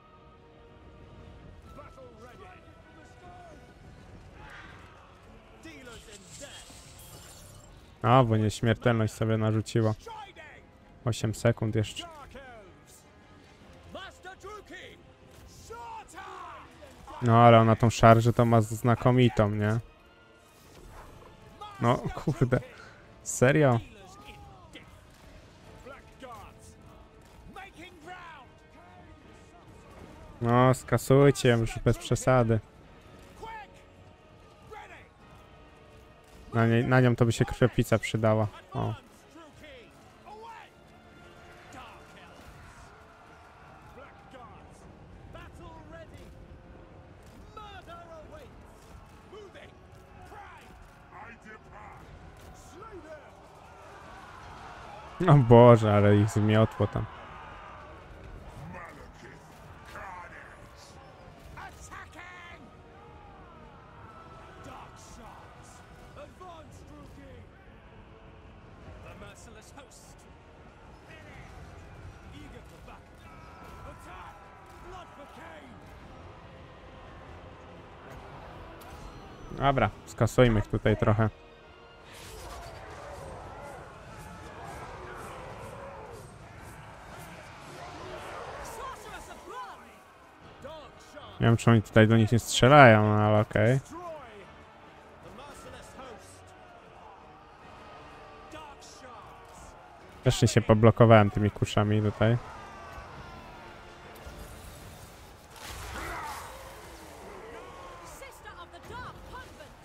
Battle ready! Dealers in death! A, bo nieśmiertelność sobie narzuciła. Striding! osiem sekund jeszcze. Dark elves! Master Druki! Shorter! No, ale ona tą szarżę to ma znakomitą, nie? No, kurde. Serio? Dealers in death! Black guards! Making ground! No, skasujcie ją już bez przesady. Quick! Ready! Na, nie, na nią to by się krwiopica przydała. O. Advance, Druki! Away! Dark elves! Black guards! Battle ready! Murder awaits! Moving! Pride! I depart. Slay them! O Boże, ale ich zmiotło tam. Malekith. Carnage. Attacking! Dark shards! Advance, Druki! The merciless host! Eager for battle! Attack! Blood for Cain! Dobra, skasujmy ich tutaj trochę. Sorceress of blood! Dark shards Nie wiem, czy oni tutaj do nich nie strzelają, no ale okej. destroy the merciless host. Dark shards! Wreszcie się poblokowałem tymi kuszami tutaj. Sister of the Dark Convent!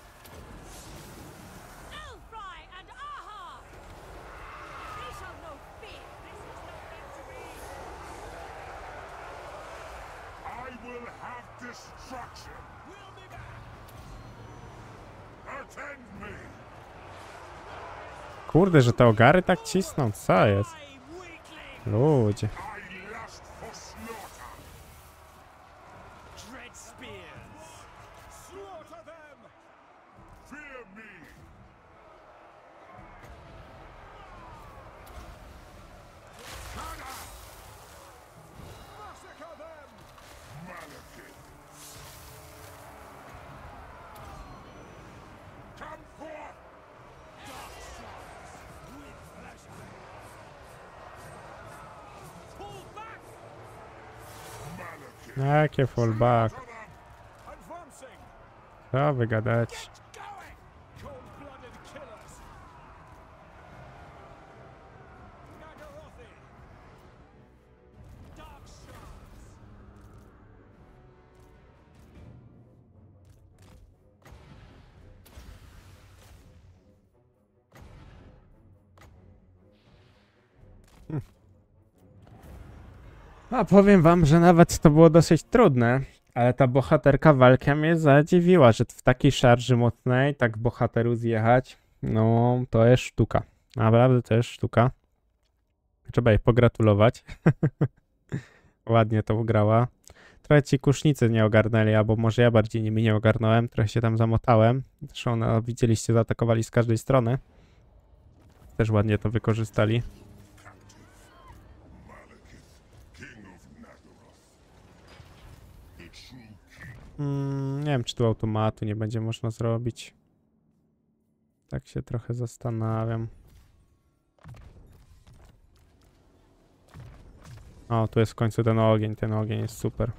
Elfry and Aha! They shall know fear! This is not meant to be! I will have destruction. We'll be back. Attend me. Kurde, że te ogary tak cisną, co jest? I weakling. Ludzie. I lust for slaughter. Dread spears. Slaughter them. Fear me. Kada! Massacre them. Malekith. Come forth. Dark shards with pleasure. Pull back. Malekith. Jakie fallback. To them. Advancing. Co wy gadać? Get going. Cold-blooded killers. Nagarothi. Dark shards. A powiem wam, że nawet to było dosyć trudne, ale ta bohaterka walka mnie zadziwiła, że w takiej szarży mocnej tak bohateru zjechać, no to jest sztuka. Naprawdę to jest sztuka. Trzeba jej pogratulować. Ładnie to ugrała. Trochę ci kusznicy nie ogarnęli, albo może ja bardziej nimi nie ogarnąłem, trochę się tam zamotałem. Zresztą no, widzieliście, zaatakowali z każdej strony. Też ładnie to wykorzystali. King of Naggaroth. The true king. Mm, nie wiem, czy tu automatu nie będzie można zrobić. Tak się trochę zastanawiam. O, tu jest w końcu ten ogień. Ten ogień jest super.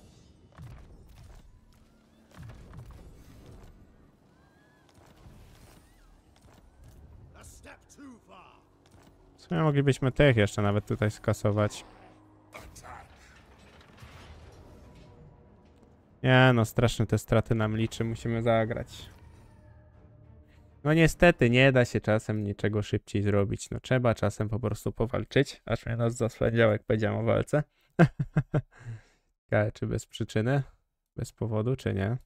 A step too far. W sumie moglibyśmy tych jeszcze nawet tutaj skasować. Attack. Nie no, straszne te straty nam liczy. Musimy zagrać. No niestety, nie da się czasem niczego szybciej zrobić. No trzeba czasem po prostu powalczyć. Aż mnie nos zasłaniał, jak powiedziałem o walce. Ciekawe, czy bez przyczyny? Bez powodu, czy nie?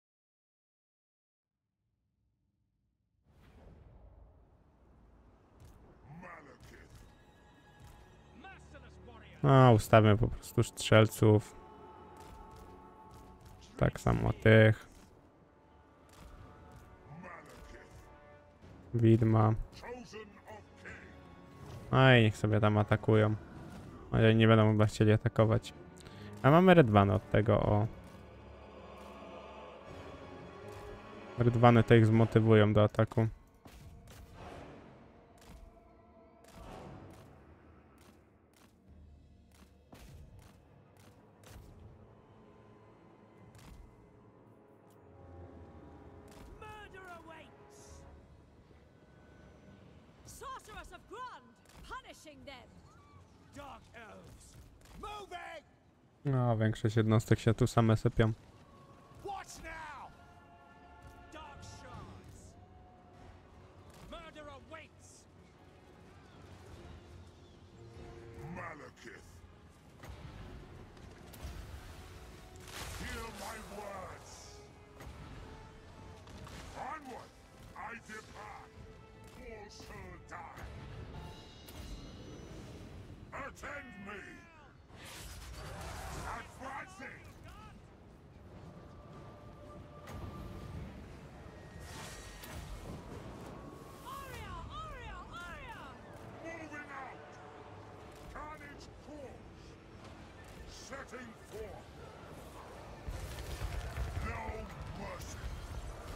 Malekith. Merciless warrior! No, ustawmy po prostu strzelców. Tak samo tych. Malekith. Widma. Chosen of king. No i niech sobie tam atakują. Oni nie będą chyba chcieli atakować. A mamy redwany od tego, o. Redwany to ich zmotywują do ataku. Murder awaits! Sorceress of Grund! Punishing them! Dark elves. Moving. No, większość jednostek się tu same sypią. Watch now. Dark shards. Murder awaits! Malekith. Hear my words. Onward, I depart. All shall die. Attend me. Advancing. Aria! Aria! Aria! Moving out. Carnage course. Setting forth. No mercy.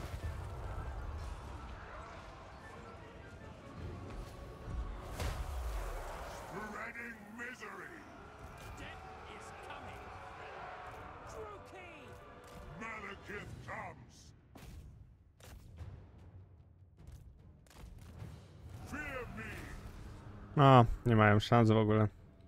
It comes. Fear me. O, nie mają szans w ogóle.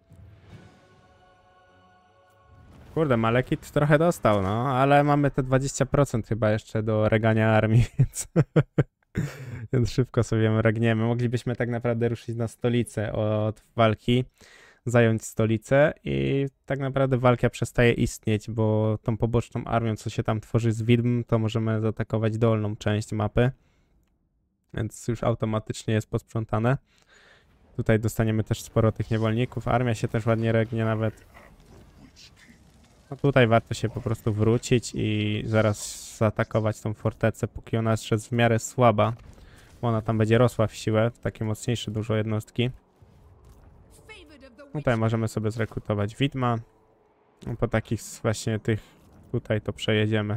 Kurde, Malekith trochę dostał, no, ale mamy te dwadzieścia procent chyba jeszcze do regania armii, więc, więc szybko sobie regniemy. Moglibyśmy tak naprawdę ruszyć na stolicę od walki, zająć stolicę i tak naprawdę walka przestaje istnieć, bo tą poboczną armią, co się tam tworzy z widm, to możemy zaatakować dolną część mapy, więc już automatycznie jest posprzątane. Tutaj dostaniemy też sporo tych niewolników, armia się też ładnie regnie nawet. No tutaj warto się po prostu wrócić i zaraz zaatakować tą fortecę, póki ona jest jeszcze w miarę słaba, bo ona tam będzie rosła w siłę, w takie mocniejsze dużo jednostki. Favored of the witch Tutaj możemy sobie zrekrutować widma. No, po takich właśnie tych tutaj to przejedziemy.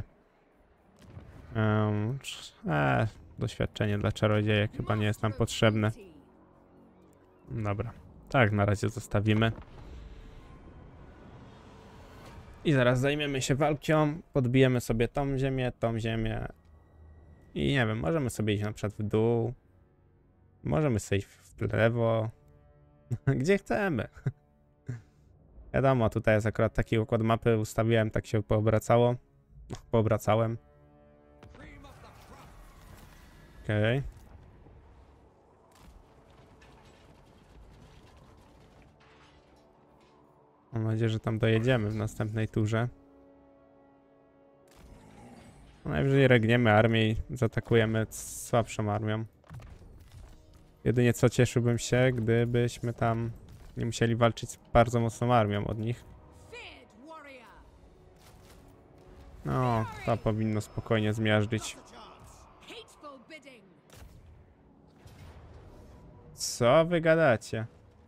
Um, e, doświadczenie dla czarodziejek chyba nie jest nam master of potrzebne. beauty. Dobra, tak na razie zostawimy. I zaraz zajmiemy się walką, podbijemy sobie tą ziemię, tą ziemię. I nie wiem, możemy sobie iść na przykład w dół. Możemy sobie iść w lewo. Gdzie chcemy. Wiadomo, tutaj jest akurat taki układ mapy, ustawiłem, tak się poobracało. Poobracałem. Okej. Okay. Mam nadzieję, że tam dojedziemy w następnej turze. No najwyżej regniemy armię i zaatakujemy słabszą armią. Jedynie co cieszyłbym się, gdybyśmy tam nie musieli walczyć z bardzo mocną armią od nich. Feared warrior. No, to powinno spokojnie zmiażdżyć. Hateful bidding. Co wy gadacie?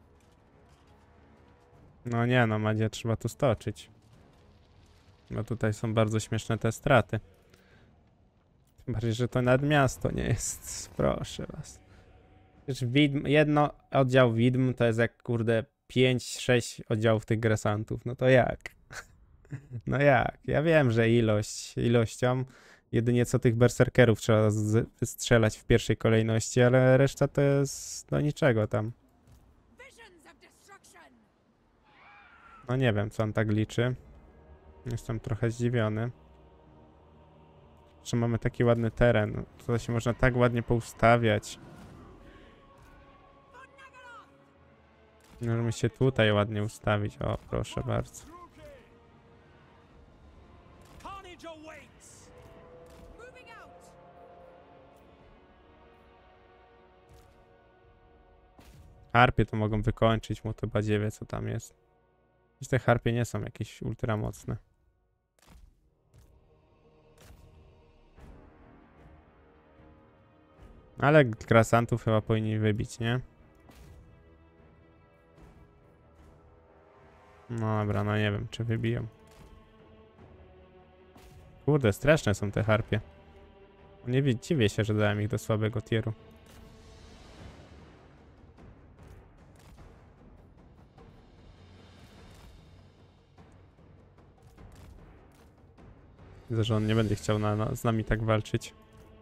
No nie no, Madzie trzeba tu stoczyć. Bo tutaj są bardzo śmieszne te straty. Tym bardziej, że to nad miasto nie jest. Proszę was. Przecież widm, jedno oddział widm to jest jak kurde pięć sześć oddziałów tych gresantów. No to jak? No jak? Ja wiem, że ilość ilością jedynie co tych berserkerów trzeba z- wystrzelać w pierwszej kolejności, ale reszta to jest do niczego tam. Visions of destruction. No nie wiem, co on tak liczy. Jestem trochę zdziwiony. Że mamy taki ładny teren. To się można tak ładnie poustawiać. Możemy się tutaj ładnie ustawić. O, proszę bardzo. Carnage awaits. Moving out. Harpie to mogą wykończyć mu to badziewie, co tam jest. I te harpie nie są jakieś ultra mocne. Ale grasantów chyba powinni wybić, nie? No dobra, no nie wiem, czy wybiją. Kurde, straszne są te harpie. Nie wi- dziwię się, że dałem ich do słabego tieru. Widzę, że on nie będzie chciał na, na, z nami tak walczyć.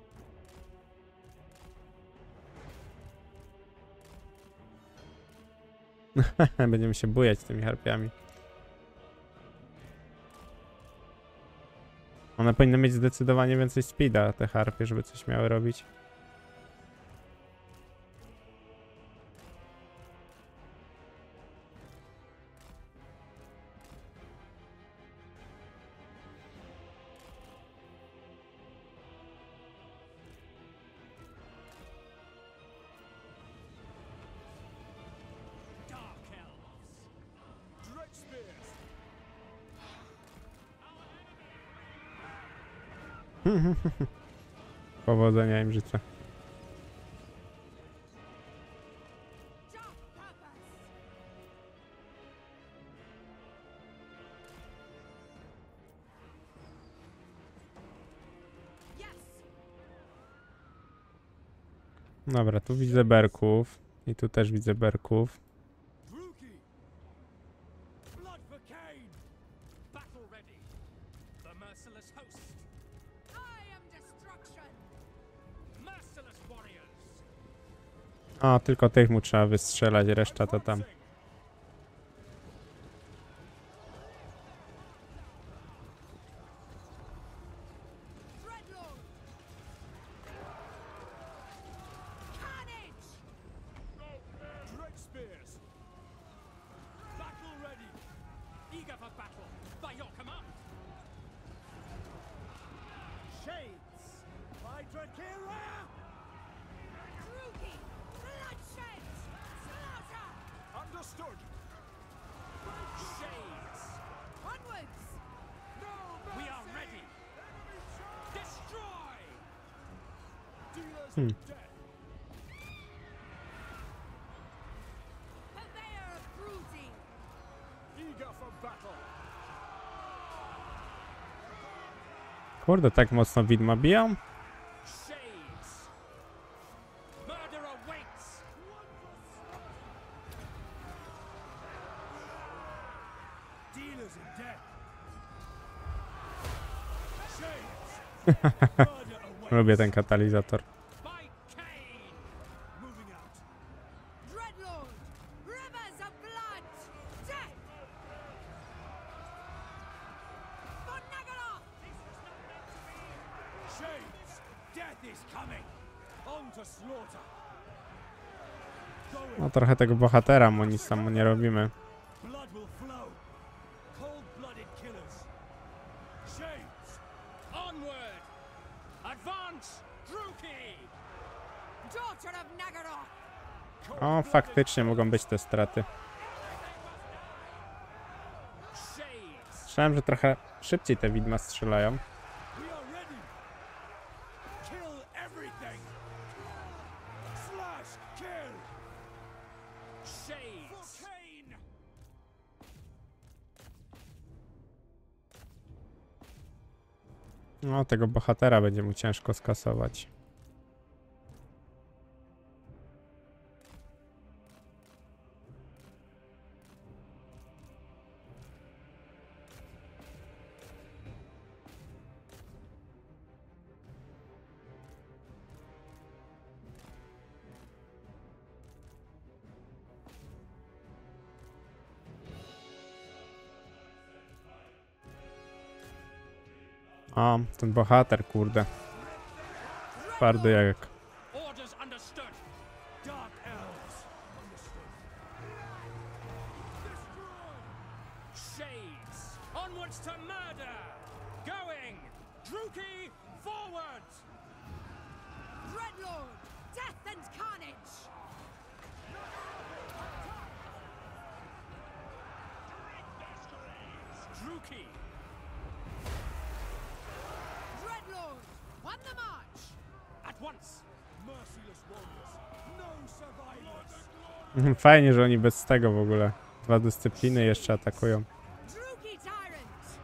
Będziemy się bujać tymi harpiami. One powinny mieć zdecydowanie więcej speeda, te harpie, żeby coś miały robić. Dark elves. Dread spears. Powodzenia im życzę. Dark purpose. Yes. Dobra, tu widzę berków. I tu też widzę berków. Druki. Blood for Cain. Battle ready. The merciless host. I am destruction. Merciless warriors. O, tylko tych mu trzeba wystrzelać, reszta to tam. Dreadlord. Carnage. Dredge spears. Battle ready. Eager for battle. By your command. Shades. Hydra Kira. Druki. Bloodshed. Slaughter. Understood. Shades. Onwards. We are ready. Destroy. Dealers Hmm. of death. Purveyor of cruelty. Eager for battle. Kurde, tak mocno widma biją? Shades. Murder awaits. Dealers in death. Shades. Murder awaits. Lubię ten katalizator. By Cain. Moving out. Dreadlord. Rivers of blood. Death. For Naganoth. Shades. Death is coming. On to slaughter. Going. No trochę tego bohatera, mu nic tam mu nie robimy. Blood will flow. Cold-blooded killers. Shades. Onward. Advance. Druki. Daughter of Naganoth. O, faktycznie mogą być te straty. Shades. Myślałem, że trochę szybciej te widma strzelają. We are ready. Kill everything. Slash. Kill. Shades. For Cain. No, tego bohatera będzie mu ciężko skasować. O, ten bohater, kurde. Twardy jak... Orders understood. Dark elves. Understood. Destroy. Shades. Onwards to murder. Going. Druki, forward. Dreadlord. Death and carnage. Druki. Dreadlord. On the march. At once. Merciless warriors. No survivors. Fajnie, że oni bez tego w ogóle. Dwa dyscypliny jeszcze atakują. Druki tyrant.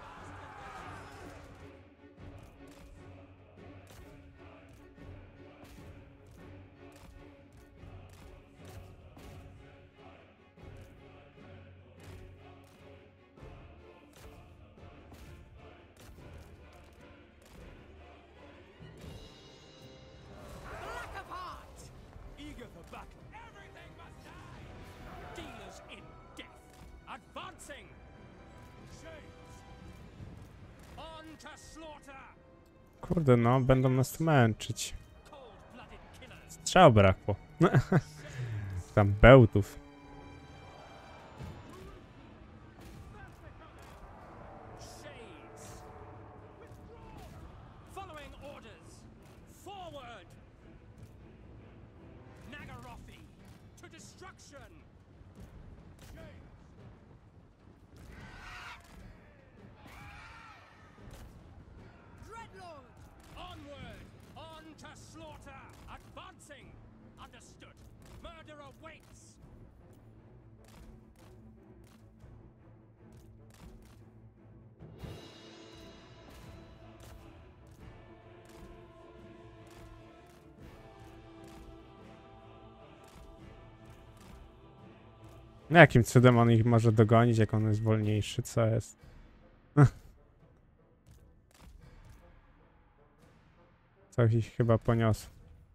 Black of heart. Eager for battle. Everything must die. Dealers in death. Advancing. Shades. On to slaughter. Kurde, no, będą nas tu męczyć. Cold-blooded killers. Strzał brakło. Tam bełtów. Shades. Following orders. Forward. Nagarothi. To destruction. Shades. Dreadlord. Onward. On to slaughter. Advancing. Understood. Murder awaits. No, jakim cudem on ich może dogonić, jak on jest wolniejszy, co jest? Coś ich chyba poniosło.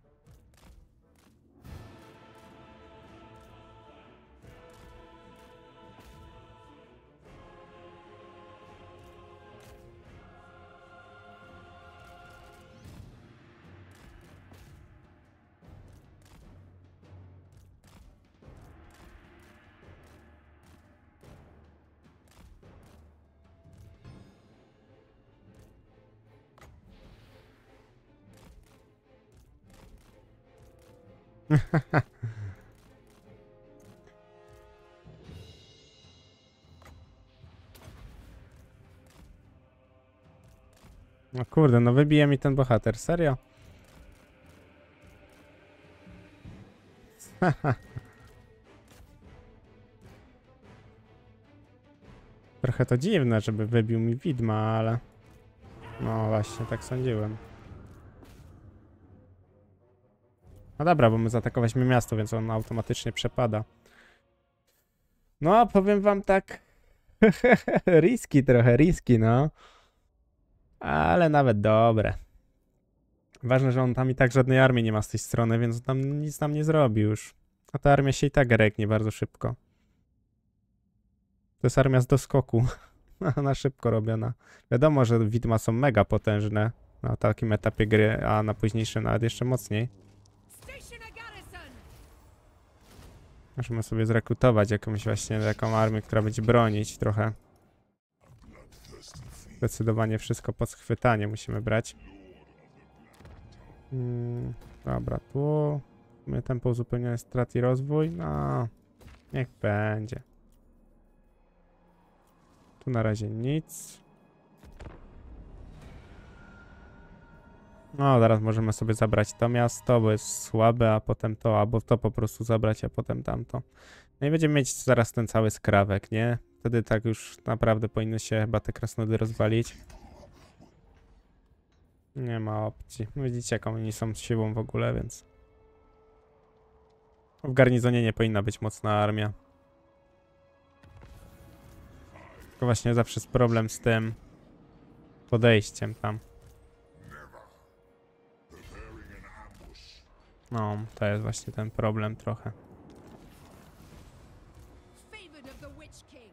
No kurde, no wybije mi ten bohater, serio? Trochę to dziwne, żeby wybił mi widma, ale... No właśnie, tak sądziłem. No dobra, bo my zaatakowaliśmy miasto, więc on automatycznie przepada. No, powiem wam tak... Riski trochę, riski, no. Ale nawet dobre. Ważne, że on tam i tak żadnej armii nie ma z tej strony, więc on tam nic nam nie zrobi już. A ta armia się i tak reknie bardzo szybko. To jest armia z doskoku. Ona szybko robiona. Wiadomo, że widma są mega potężne na takim etapie gry, a na późniejszym nawet jeszcze mocniej. Station a garrison. Możemy sobie zrekrutować jakąś właśnie taką armię, która będzie bronić trochę. Zdecydowanie wszystko pod schwytanie musimy brać. Hmm, dobra, tu my tempo uzupełnione strat i rozwój. No, niech będzie. Tu na razie nic. No, zaraz możemy sobie zabrać to miasto, bo jest słabe, a potem to, albo to po prostu zabrać, a potem tamto. No i będziemy mieć zaraz ten cały skrawek, nie? Wtedy tak już naprawdę powinny się chyba te krasnoludy rozwalić. Nie ma opcji. No widzicie, jaką oni są siłą w ogóle, więc... W garnizonie nie powinna być mocna armia. Tylko właśnie zawsze jest problem z tym podejściem tam. No, to jest właśnie ten problem trochę. Favored of the Witch King.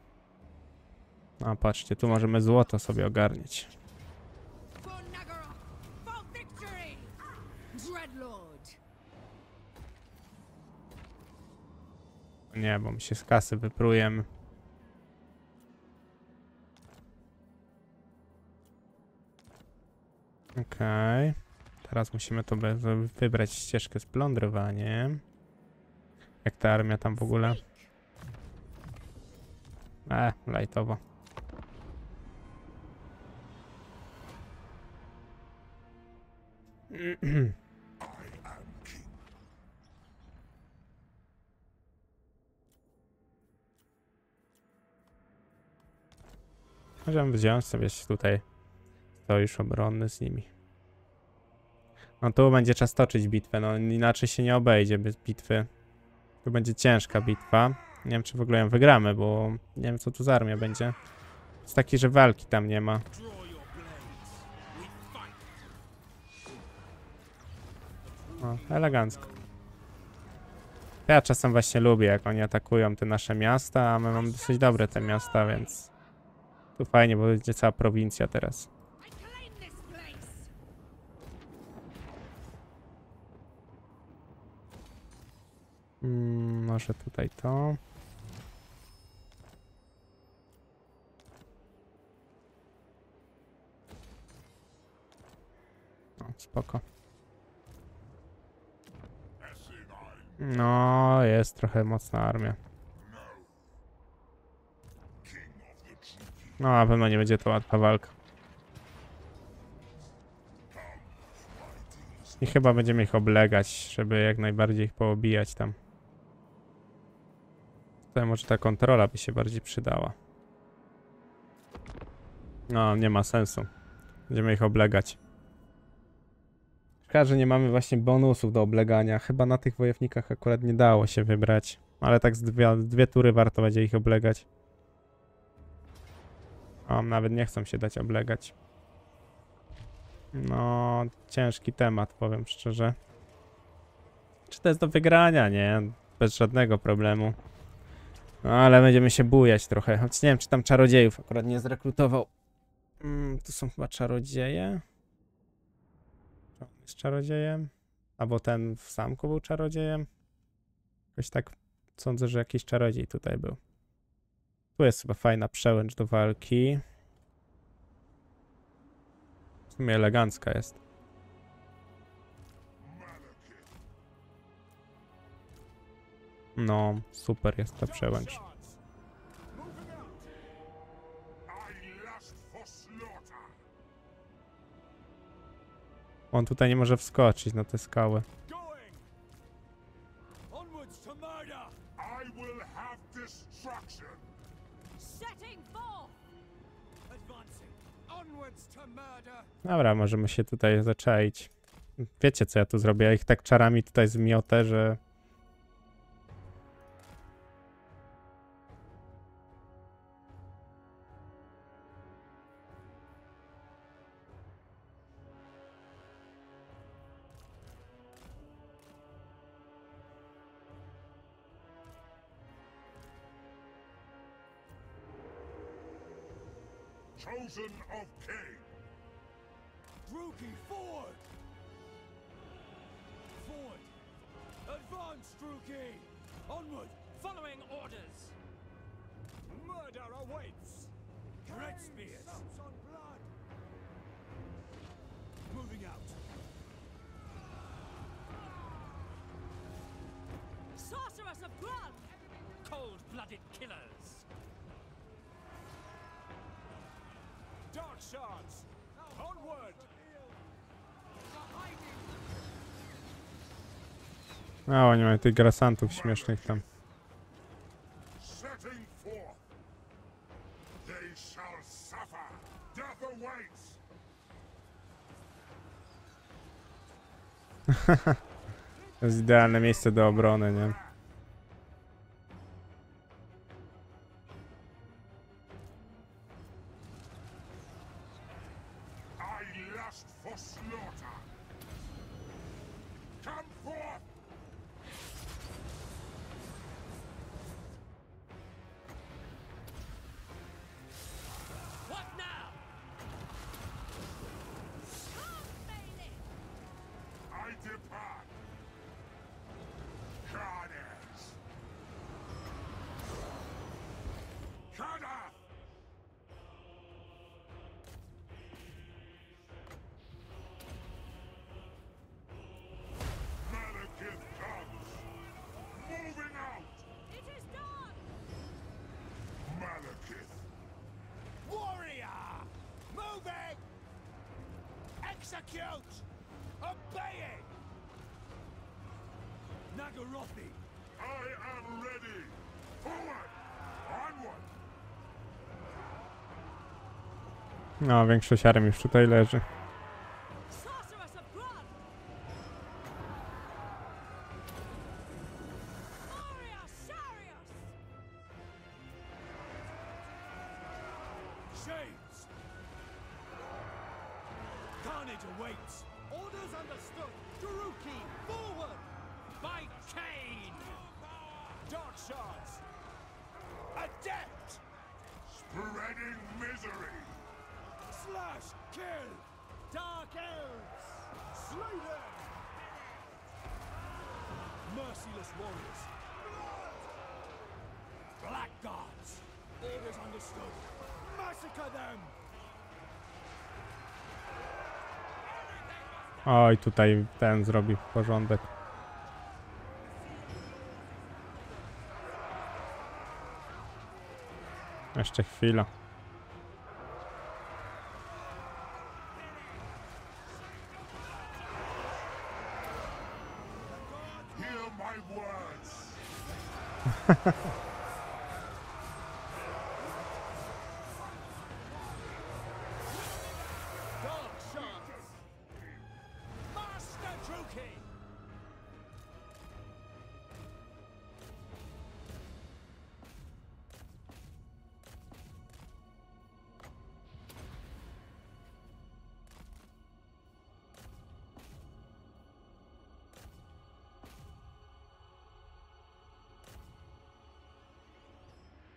A patrzcie, tu możemy złoto sobie ogarniać. For Naggaroth. For victory. Dreadlord. Nie, bo my się z kasy wyprujemy. Okej. Okay. Teraz musimy to wybrać ścieżkę z plądrowaniem. Jak ta armia tam w ogóle? E, lajtowo. Możemy wziąć sobie tutaj sojusz obronny z nimi. No tu będzie czas toczyć bitwę, no inaczej się nie obejdzie bez bitwy. Tu będzie ciężka bitwa. Nie wiem, czy w ogóle ją wygramy, bo nie wiem, co tu z armią będzie. Jest taki, że walki tam nie ma. Draw your blades. We fight. O, elegancko. Ja czasem właśnie lubię, jak oni atakują te nasze miasta, a my mamy dosyć dobre te miasta, więc... Tu fajnie, bo będzie cała prowincja teraz. I claim this place. Mm, może tutaj to. O, spoko. No, jest trochę mocna armia. No, na pewno nie będzie to łatwa walka. I chyba będziemy ich oblegać, żeby jak najbardziej ich poobijać tam. Tutaj może ta kontrola by się bardziej przydała. No, nie ma sensu. Będziemy ich oblegać. Szkoda, że nie mamy właśnie bonusów do oblegania. Chyba na tych wojownikach akurat nie dało się wybrać. Ale tak z dwie, dwie tury warto będzie ich oblegać. O, nawet nie chcą się dać oblegać. No, ciężki temat, powiem szczerze. Czy to jest do wygrania? Nie, bez żadnego problemu. No, ale będziemy się bujać trochę. Choć nie wiem, czy tam czarodziejów akurat nie zrekrutował. Mm, tu są chyba czarodzieje. Czy on jest czarodziejem? Albo ten w zamku był czarodziejem? Jakoś tak sądzę, że jakiś czarodziej tutaj był. Tu jest chyba fajna przełęcz do walki. W sumie elegancka jest. No, super jest ta przełęcz. Shards, moving out. I lust for slaughter. On tutaj nie może wskoczyć na te skały. Going! Onwards to murder! I will have destruction. Setting forth! Advancing! Onwards to murder! Dobra, możemy się tutaj zaczaić. Wiecie, co ja tu zrobię? Ja ich tak czarami tutaj zmiotę, że... Chosen of Cain. Druki, forward! Forward! Advance, Druki! Onward! Following orders! Murder awaits! Red spears! On blood! Moving out! Sorceress of blood! Cold-blooded killers! Dark shards! Onward! A, oni mają tych grasantów śmiesznych tam. Setting forth. They shall suffer. Death awaits. To jest idealne miejsce do obrony, nie? I lust for slaughter. Come forth. What now? I depart. Carnage. Kadath. Malekith comes. Moving out. It is done! Malekith. Warrior! Moving! Execute! Obeying! Nagarothi! I am ready. Forward. Onward. No, większość armii już tutaj leży. Sorceress of blood! Aureus Sarius! Shades! Carnage awaits! Orders understood! Daruki, forward! By Cain! Dark shards! Adept! Spreading misery. Slash! Kill! Dark elves! Slay them! Merciless warriors! Blackguards! Orders understood! Massacre them! Oj, tutaj ten zrobi porządek. Jeszcze chwila. Hear my words. Dark shards! Master Druki!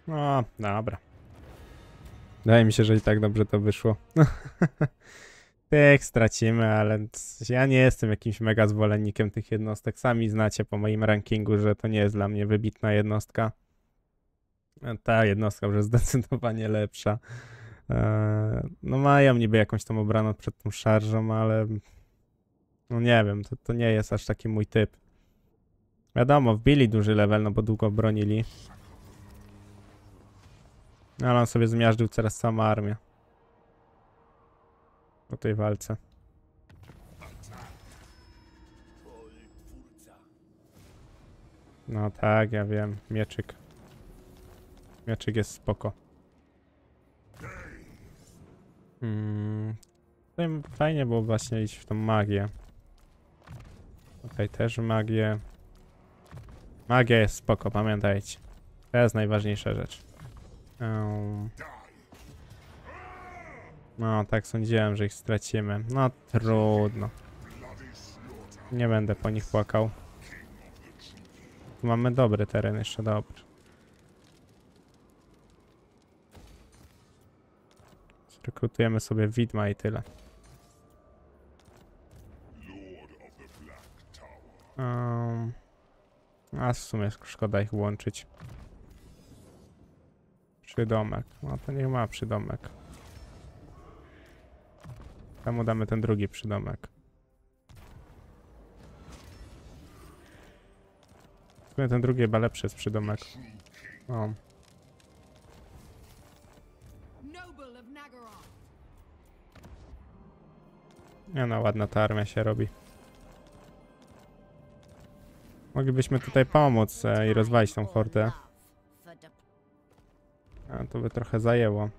No, dobra. Wydaje mi się, że i tak dobrze to wyszło. Tych stracimy, ale ja nie jestem jakimś mega zwolennikiem tych jednostek. Sami znacie po moim rankingu, że to nie jest dla mnie wybitna jednostka. Ta jednostka już jest zdecydowanie lepsza. Eee, no mają niby jakąś tam obronę przed tą szarżą, ale no nie wiem, to, to nie jest aż taki mój typ. Wiadomo, wbili duży level, no bo długo bronili. Ale on sobie zmiażdżył teraz samą armię. Po tej walce. No tak, ja wiem. Mieczyk. Mieczyk jest spoko. Hmm. Tutaj fajnie było właśnie iść w tą magię. Tutaj też magię. Magia jest spoko, pamiętajcie. To jest najważniejsza rzecz. Um. No, tak sądziłem, że ich stracimy. No, trudno. Nie będę po nich płakał. Tu mamy dobry teren, jeszcze dobry. Zrekrutujemy sobie widma i tyle. Um. A w sumie szkoda ich łączyć. Przydomek. No to niech ma przydomek. Temu damy ten drugi przydomek. W sumie ten drugi chyba lepszy jest przydomek. O. Noble of Naggaroth. Nie no, ładna ta armia się robi. Moglibyśmy tutaj pomóc e, i rozwalić tą hordę. A to by trochę zajęło.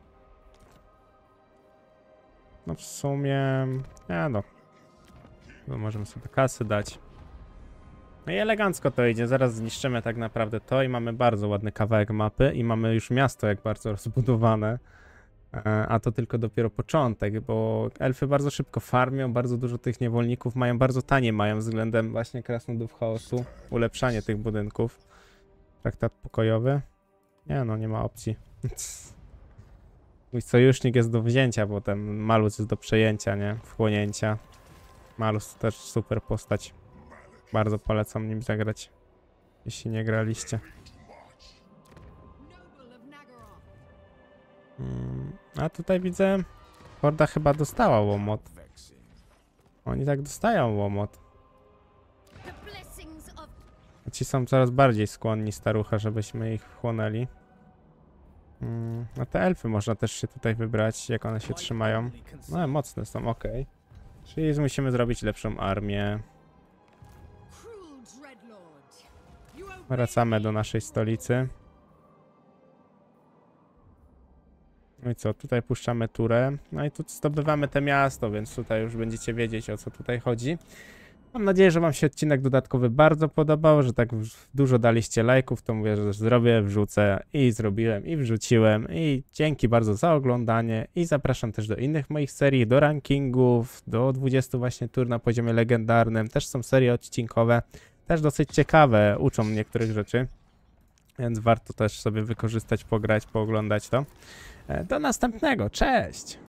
No w sumie... Nie no. No możemy sobie kasy dać. No i elegancko to idzie. Zaraz zniszczymy tak naprawdę to i mamy bardzo ładny kawałek mapy i mamy już miasto jak bardzo rozbudowane. E, a to tylko dopiero początek, bo elfy bardzo szybko farmią, bardzo dużo tych niewolników mają, bardzo tanie mają względem właśnie krasnoludów chaosu. Ulepszanie tych budynków. Traktat pokojowy. Nie no, nie ma opcji. Mój sojusznik jest do wzięcia, bo ten Malus jest do przejęcia, nie? Wchłonięcia. Malus to też super postać. Bardzo polecam nim zagrać, jeśli nie graliście. Noble of Naggaroth. Hmm, a tutaj widzę, horda chyba dostała łomot. Oni tak dostają łomot. The blessings of Ci są coraz bardziej skłonni, starucha, żebyśmy ich wchłonęli. Hmm, a te elfy można też się tutaj wybrać, jak one się trzymają. No, mocne są, ok. Czyli musimy zrobić lepszą armię. cruel dreadlord. You obey Wracamy do naszej stolicy. No i co, tutaj puszczamy turę. No i tu zdobywamy te miasto, więc tutaj już będziecie wiedzieć, o co tutaj chodzi. Mam nadzieję, że wam się odcinek dodatkowy bardzo podobał, że tak dużo daliście lajków, to mówię, że zrobię, wrzucę i zrobiłem i wrzuciłem i dzięki bardzo za oglądanie i zapraszam też do innych moich serii, do rankingów, do dwudziestu właśnie tur na poziomie legendarnym, też są serie odcinkowe, też dosyć ciekawe, uczą niektórych rzeczy, więc warto też sobie wykorzystać, pograć, pooglądać to. Do następnego, cześć!